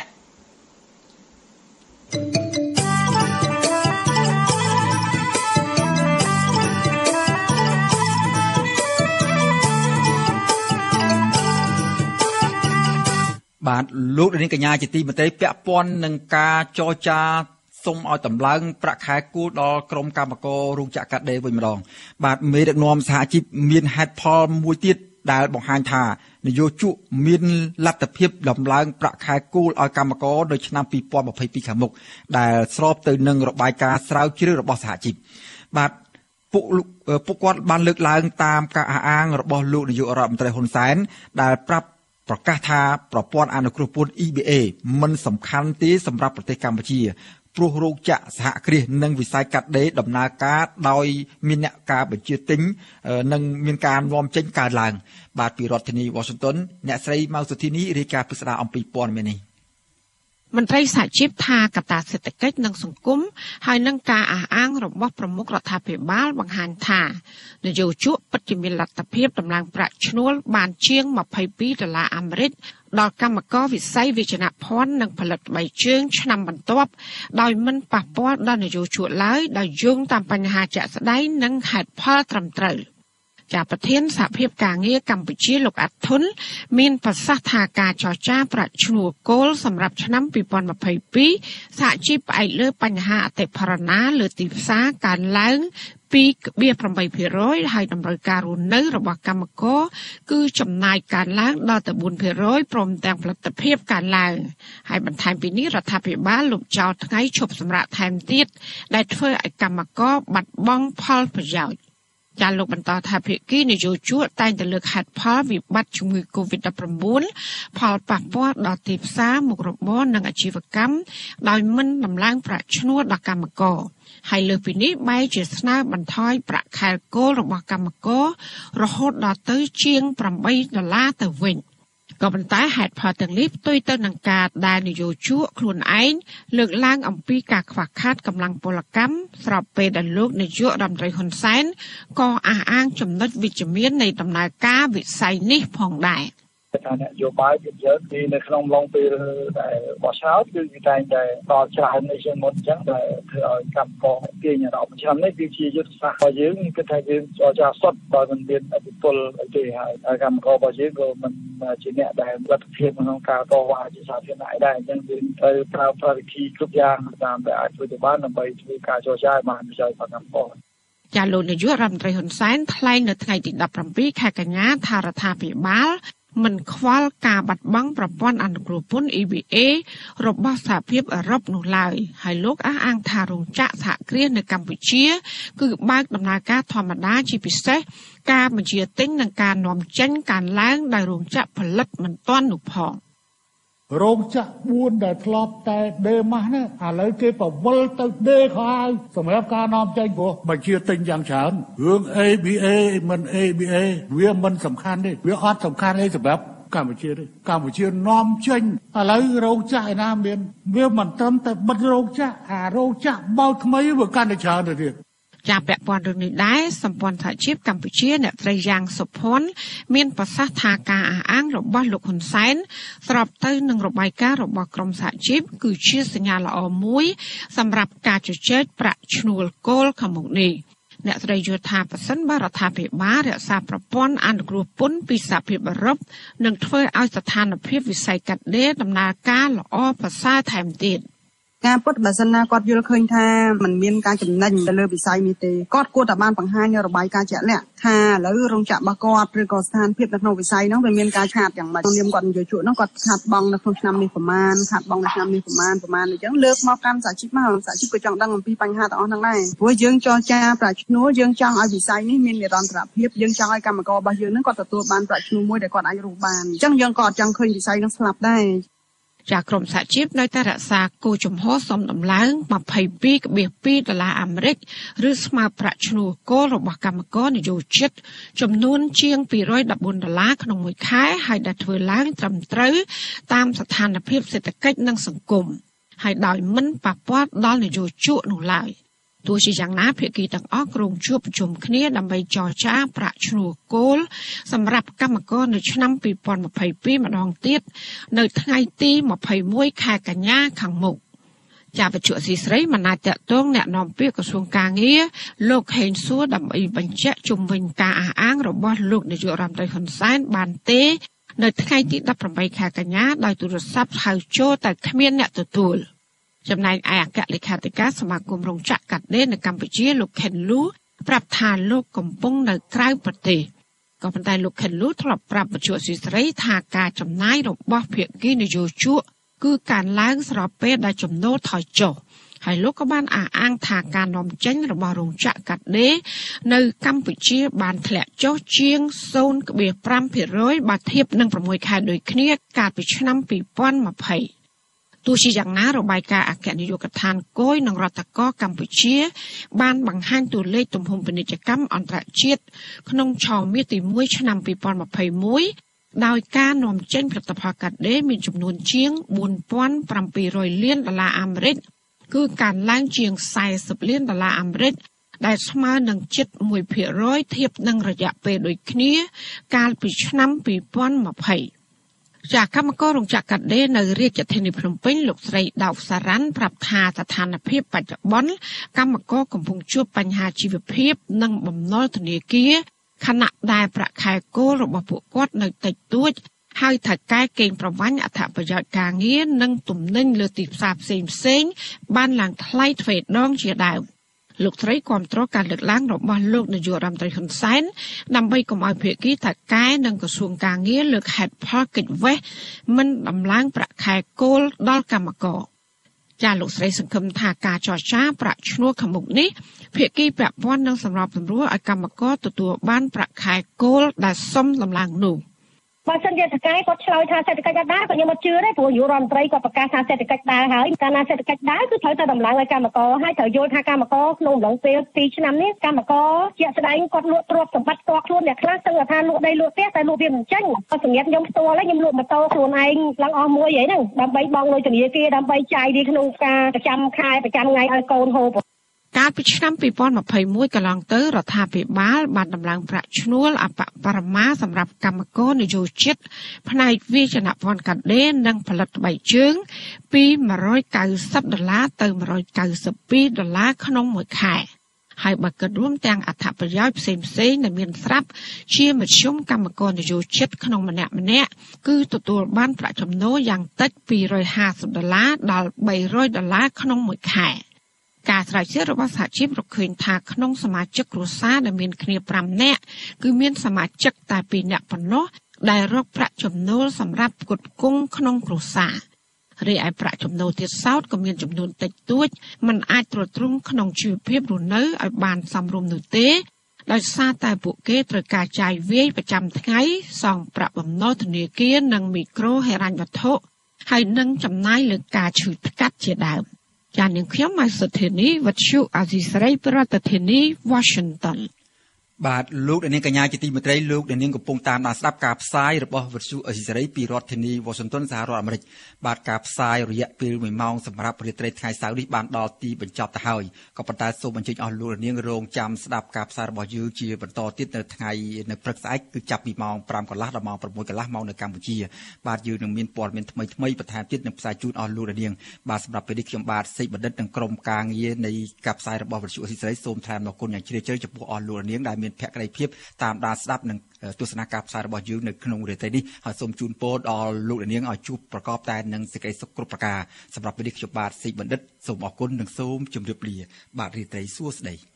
Speaker 1: បបាទលោកនាងកញ្ញាជាទីមេត្រីពាក់ព័ន្ធនឹងការចរចាសូមឲ្យតម្លើងប្រាក់ខែគោលដល់ក្រុមកម្មកររោងចក្រកាត់ដេរវិញម្ដងបាទមេដឹកនាំសហជីពមានហេតុផលមួយទៀតដែលបង្ហាញថានយោជកមានលទ្ធភាពដំឡើងប្រាក់ខែគោលឲ្យកម្មករនៅឆ្នាំ2022ខាងមុខដែលស្របទៅនឹងរបាយការណ៍ស្រាវជ្រាវរបស់សហជីពបាទពួកគាត់បានលើកឡើងតាមការអះអាងរបស់លោកនាយករដ្ឋមន្ត្រីហ៊ុនសែនដែលប្រកាសថាប្រព័ន្ធអនុគ្រោះពន្ធ EBA មិនសំខាន់ទេសម្រាប់ប្រទេសកម្ពុជាព្រោះរោងចក្រសហគ្រាសនិងវិស័យកាត់ដេរដំណើរការដោយមានអ្នកការបញ្ជាទិញនិងមានការនាំចេញកើនឡើងបាទពីរដ្ឋធានី Washington អ្នកស្រីម៉ៅសុធីនីរាយការណ៍ពីស្ដារអំពីព័ត៌មាននេះ
Speaker 11: មន្ត្រីសហជីពថាកត្តាសេដ្ឋកិច្ចនិងសង្គមហើយនឹងការអះអាងរបស់ប្រមុខរដ្ឋាភិបាលបង្ហាញថានយោជកពិតជាមានលទ្ធភាពដំឡើងប្រាក់ឈ្នួលបានជាង$22អាមេរិកដល់កម្មករវិស័យវិជ្ជាភ័ណ្ឌនិងផលិតក្បីជើងឆ្នាំបន្ទាប់ដោយមិនប៉ះពាល់ដល់នយោជកឡើយដោយយោងតាមបញ្ហាជាក់ស្ដែងនិងហេតុផលត្រឹមត្រូវប្រធានសហភាពការងារកម្ពុជាលោកអាត់ធុនមានប្រសាសន៍ថាការចរចាប្រាក់ឈ្នួលគោលសម្រាប់ឆ្នាំ2022សហជីពផ្អែកលើបញ្ហាអតិផរណាលើទីផ្សារកើនឡើង2.8% ហើយតម្រូវការរស់នៅរបស់កម្មករគឺចំណាយកើនឡើងដល់ទៅ 4% ព្រមទាំងផលិតភាពកើនឡើងហើយបន្ថែមពីនេះរដ្ឋាភិបាលលុបចោលថ្ងៃឈប់សម្រាកថែមទៀតដែលធ្វើឲ្យកម្មករបាត់បង់ផលប្រយោជន៍លោកបន្តថាភាគីនយោជកតែងតែលើកហេតុផលវិបត្តិជំងឺ Covid-19 ផលប៉ះពាល់ដល់ទីផ្សារមុខរបរនិងអាជីវកម្មដោយមិនដំឡើងប្រាក់ឈ្នួលដល់កម្មករហើយលើសពីនេះបែរជាស្នើបន្ថយប្រាក់ខែគោលរបស់កម្មកររហូតដល់ទៅជាង$8ទៅវិញក៏ប៉ុន្តែហេតុផលទាំងនេះផ្ទុយទៅនឹងការដែលនយោជកខ្លួនឯងលើកឡើងអំពីការខ្វះខាតកម្លាំងពលកម្មស្របពេលដែលលោកនាយករដ្ឋមន្ត្រីហ៊ុនសែនក៏អះអាងចំណុចវិជ្ជមាននៃដំណើរការវិស័យនេះផងដែរ
Speaker 17: ថានយោបាយពីយើងទីនៅក្នុងឡុងពេលដែលបោះឆ្នោតគឺគេតែងតែដល់ច្រើននៃជាងមុនអញ្ចឹងដែលធ្វើឲ្យកម្មករទាញអារម្មណ៍ឆ្នាំនេះគឺជាយុទ្ធសាស្ត្ររបស់យើងគឺថាយើងចរចាសុទ្ធដោយមិនមានអធិបុលទេហើយកម្មកររបស់យើងក៏មិនជាអ្នកដែលលទ្ធភាពក្នុងការតវ៉ាជាសាធារណៈដែរអញ្ចឹងយើងត្រូវប្រើប្រាស់វិធីគ្រប់យ៉ាងតាមដែលអាចធ្វើទៅបានដើម្បីធ្វើការចរចាឲ្យបានប្រយោជន៍ដល់កម្មករ
Speaker 11: លោកនាយករដ្ឋមន្ត្រីហ៊ុនសែនថ្លែងនៅថ្ងៃទី17ខែកញ្ញាថារដ្ឋាភិបាលមិនខ្វល់ការបាត់បង់ប្រព័ន្ធអនុគ្រោះពន្ធ EBA របស់សហភាពអឺរ៉ុបនោះឡើយហើយលោកអះអាងថារោងចក្រសហគ្រាសនៅកម្ពុជាគឺបើកដំណើរការធម្មតាជាពិសេសការបញ្ជាទិញនិងការនាំចេញកើនឡើងដោយរោងចក្រផលិតមិនទាន់នោះផង
Speaker 10: រោងចក្រ4ដែលធ្លាប់តែដេម៉ាស់ណាឥឡូវគេប្រវល់ទៅដេខោហើយសម្រាប់ការនាំចេញព្រោះបញ្ជាទិញយ៉ាងច្រើនរឿង ABA មិន ABA វាមិនសំខាន់ទេវាអត់សំខាន់អីសម្រាប់កម្ពុជាទេកម្ពុជានាំចេញឥឡូវរោងចក្រឯណាមានវាមិនត្រឹមតែបិទរោងចក្ររោងចក្របើកថ្មីវាកាន់តែច្រើនទៅទៀត
Speaker 11: ពាក់ព័ន្ធរឿងនេះដែរសម្ព័ន្ធសហជីពកម្ពុជាអ្នកស្រីយ៉ាងសុភ័ណ្ឌមានប្រសាសន៍ថាការអះអាងរបស់លោកហ៊ុនសែនស្របទៅនឹងរបាយការណ៍របស់ក្រមសហជីពគឺជាសញ្ញាល្អមួយសម្រាប់ការជជែកប្រាក់ឈ្នួលគោលខាងមុខនេះអ្នកស្រីយល់ថាប្រសិនបើរដ្ឋាភិបាលរក្សាប្រព័ន្ធអនុគ្រោះពន្ធពីសហភាពអឺរ៉ុបនឹងធ្វើឲ្យស្ថានភាពវិស័យកាត់ដេរដំណើរការល្អប្រសើរថែមទៀត
Speaker 18: ការពុតបើសិនណាគាត់យល់ឃើញថាมันមានការចំណេញទៅលើវិស័យនេះទេគាត់គួរតែបានបង្ហាញនៅរបាយការណ៍ជាក់លាក់ថាឥឡូវរោងចក្ររបស់គាត់ឬក៏ស្ថានភាពនៅក្នុងវិស័យនោះវាមានការខាតយ៉ាងម៉េចនាមគាត់នយោជកនោះគាត់ខាតបង់នៅក្នុងឆ្នាំនេះប្រមាណខាតបង់នៅឆ្នាំនេះប្រមាណអញ្ចឹងលើកមកកាន់សហជីពមកសហជីពក៏ចង់ដឹងអំពីបញ្ហាទាំងអស់ហ្នឹងដែរព្រោះយើងចរចាប្រាក់ឈ្នួលយើងចង់ឲ្យវិស័យនេះមាននិរន្តរភាពយើងចង់ឲ្យកម្មកររបស់យើងហ្នឹងគាត់ទទួលបានប្រាក់ឈ្នួលមួយដែលគាត់អាចរស់បានអញ្ចឹងយើងក៏អត់ចង់ឃើញវិស័យហ្នឹងស្លាប់ដែរ
Speaker 11: ក្រមសហជីពនៅតែរក្សាគោលជំហរសមដំឡើង$22.2អាមេរិកឬស្មើប្រាក់ឈ្នួលគោលរបស់កម្មករនិយោជិតចំនួនជាង$214ក្នុងមួយខែហើយដែលធ្វើឡើងត្រឹមត្រូវតាមស្ថានភាពសេដ្ឋកិច្ចនិងសង្គមហើយដោយមិនប៉ះពាល់ដល់នយោជកនោះឡើយទោះជាយ៉ាងណាភាគីទាំងអស់ក្រុងជួបប្រជុំគ្នាដើម្បីចរចាប្រាក់ឈ្នួលគោលសម្រាប់កម្មករនៅឆ្នាំ2022ម្ដងទៀតនៅថ្ងៃទី21ខែកញ្ញាខាងមុខវិទ្យុស៊ីស្រីមិនអាចតាក់ទងអ្នកនាំពាក្យក្រសួងកាងារលោកហេងសួរដើម្បីបញ្ជាក់ជុំវិញការអះអាងរបស់លោកនាយករដ្ឋមន្ត្រីហ៊ុនសែនបានទេនៅថ្ងៃទី18ខែកញ្ញាដោយទូរស័ព្ទហៅចូលតែគ្មានអ្នកទទួលចំណែកឯអគ្គលេខាធិការសមាគមរោងចក្រកាត់ដេរនៅកម្ពុជាលោកខេនលូប្រាប់ថាលោកកំពុងនៅក្រៅប្រទេសក៏ប៉ុន្តែលោកខេនលូធ្លាប់ប្រាប់វិទ្យុអស៊ីសេរីថាការចំណាយរបស់ភាគីនយោជកគឺការឡើងស្របពេលដែលចំណូលថយចុះហើយលោកក៏បានអះអាងថាការនាំចេញរបស់រោងចក្រកាត់ដេរនៅកម្ពុជាបានធ្លាក់ចុះជាង 0.5% បើធៀបនឹង6ខែដូចគ្នាកាលពីឆ្នាំ2020ទោះជាយ៉ាងណារបាយការណ៍អគ្គនាយកដ្ឋានគយនិងរដ្ឋកោកម្ពុជាបានបង្ហាញតួលេខទំហំពាណិជ្ជកម្មអន្តរជាតិក្នុងឆមាសទី1ឆ្នាំ2021ដោយការនាំចេញផលិតផលកាត់ដេរមានចំនួនជាង 4,700 លានដុល្លារអាមេរិកគឺការឡើងជាង 40 លានដុល្លារអាមេរិកដែលស្មើនឹងជិត 1% ធៀបនឹងរយៈពេលដូចគ្នាកាលពីឆ្នាំ2020ជាកម្មកររោងចក្រកាត់ដេរនៅរាជធានីភ្នំពេញលោកស្រីដៅសារ៉ាន់ប្រាប់ថាស្ថានភាពបច្ចុប្បន្នកម្មករកំពុងជួបបញ្ហាជីវភាពនិងបំណុលធនាគារខណៈដែលប្រាក់ខែគោលរបស់ពួកគាត់នៅតិចតួចហើយថៅកែកេងប្រវ័ញ្ចអត្ថប្រយោជន៍ការងារនិងទំនិញលើទីផ្សារផ្សេងៗបានឡើងថ្លៃទ្វេដងជាដើមលោកស្រីគាំទ្រការលើកឡើងរបស់លោកនាយករដ្ឋមន្ត្រីហ៊ុនសែនដើម្បីកុំឲ្យភាគីថៅកែនិងក្រសួងការងារលើកហេតុផលកិច្ចវេះមិនដំឡើងប្រាក់ខែគោលដល់កម្មករចាលោកស្រីសង្ឃឹមថាការចរចាប្រាក់ឈ្នួលខាងមុខនេះភាគីពាក់ព័ន្ធនឹងសម្របសម្រួលឲ្យកម្មករទទួលបានប្រាក់ខែគោលដែលសមដំឡើងនោះបើសិនជាថៅកែគាត់ឆ្លើយថាសេដ្ឋកិច្ចដើរក៏ខ្ញុំអត់ជឿដែរព្រោះនាយករដ្ឋមន្ត្រីគាត់ប្រកាសថាសេដ្ឋកិច្ចដើរហើយកាលណាសេដ្ឋកិច្ចដើរគឺត្រូវតែដំឡើងឲ្យកម្មករហើយត្រូវយល់ថាកម្មករក្នុងអំឡុងពេល2ឆ្នាំនេះកម្មករជាក់ស្ដែងគាត់លក់ទ្រព្យសម្បត្តិផ្ទាល់ខ្លួនអ្នកខ្លះទាំងថាលក់ដីលក់ផ្ទះតែលក់វាមិនចេញសម្រាប់ខ្ញុំផ្ទាល់ហើយខ្ញុំលក់ម៉ូតូខ្លួនឯងឡើងអស់មួយហ្នឹងដើម្បីបង់លុយធនាគារដើម្បីចាយវាក្នុងការប្រចាំខែប្រចាំថ្ងៃឲ្យកូនហូបកាលពីឆ្នាំ2021កន្លងទៅរដ្ឋាភិបាលបានដំឡើងប្រាក់ឈ្នួលអបបរមាសម្រាប់កម្មករនយោជិតផ្នែកវិជ្ជាភ័ណ្ឌកាត់ដេរនិងផលិតស្បែកជើងពី$190ទៅ$192ក្នុងមួយខែហើយបើគិតរួមទាំងអត្ថប្រយោជន៍ផ្សេងៗដែលមានស្រាប់ជាមធ្យមកម្មករនយោជិតក្នុងម្នាក់ៗគឺទទួលបានប្រាក់ចំណូលយ៉ាងតិច$250ដល់$300ក្នុងមួយខែការស្រាវជ្រាវរបស់សហជីពរកឃើញថាក្នុងសមាជិកគ្រួសារដែលមានគ្នា5នាក់គឺមានសមាជិកតែ2នាក់ប៉ុណ្ណោះដែលរកប្រាក់ចំណូលសម្រាប់ផ្គត់ផ្គង់ក្នុងគ្រួសាររីឯប្រាក់ចំណូលទៀតសោតក៏មានចំនួនតិចតួចមិនអាចទ្រទ្រង់ក្នុងជីវភាពរស់នៅឲ្យបានសមរម្យនោះទេដោយសារតែពួកគេត្រូវការចាយវាយប្រចាំថ្ងៃសងប្រាក់បំណុលធនាគារនិងមីក្រូហិរញ្ញវត្ថុហើយនឹងចំណាយលើការឈឺថ្កាត់ជាដើមចាននាងខ្ញុំមកសុធានីវັດឈូអាស៊ីសេរីប្រធានាធិបតី Washington
Speaker 1: បាទលោកនាងកញ្ញាជាទីមេត្រីលោកនាងកំពុងតាមដានស្ដាប់ការផ្សាយរបស់វិទ្យុអេស៊ីសេរីពីរដ្ឋធានី Washington សហរដ្ឋអាមេរិកបាទការផ្សាយរយៈពេល1ម៉ោងសម្រាប់រាត្រីថ្ងៃសៅរ៍នេះបានដល់ទីបញ្ចប់ទៅហើយក៏ប៉ុន្តែសូមអញ្ជើញអស់លោកនាងរងចាំស្ដាប់ការផ្សាយរបស់យើងជាបន្តទៀតនៅថ្ងៃនៅព្រឹកស្អែកគឺចាប់ពីម៉ោង 5 កន្លះដល់ម៉ោង 6 កន្លះម៉ោងនៅកម្ពុជាបាទយើងនឹងមានព័ត៌មានថ្មីៗបន្ថែមទៀតនឹងផ្សាយជូនអស់លោកនាងបាទសម្រាប់ពេលនេះខ្ញុំបាទសេកបណ្ឌិតនិងក្រុមការងារនៃការផ្សាយរបស់វិទ្យុអេស៊ីសេរីសូមថ្លែងអំណរគុណយ៉ាងជ្រាលជ្រៅចំពោះអស់លោកនាងដែលមានភក្ដីភាពតាមដានស្ដាប់និងទស្សនាការផ្សាយរបស់យើងនៅក្នុងរាត្រីនេះហើយសូមជូនពរដល់លោកនាងឲ្យជួបប្រកបតែនឹងសេចក្តីសុខគ្រប់ប្រការសម្រាប់ពេលនេះខ្ញុំបាទសេកបណ្ឌិតសូមអរគុណនិងសូមជម្រាបលាបាទរាត្រីសួស្តី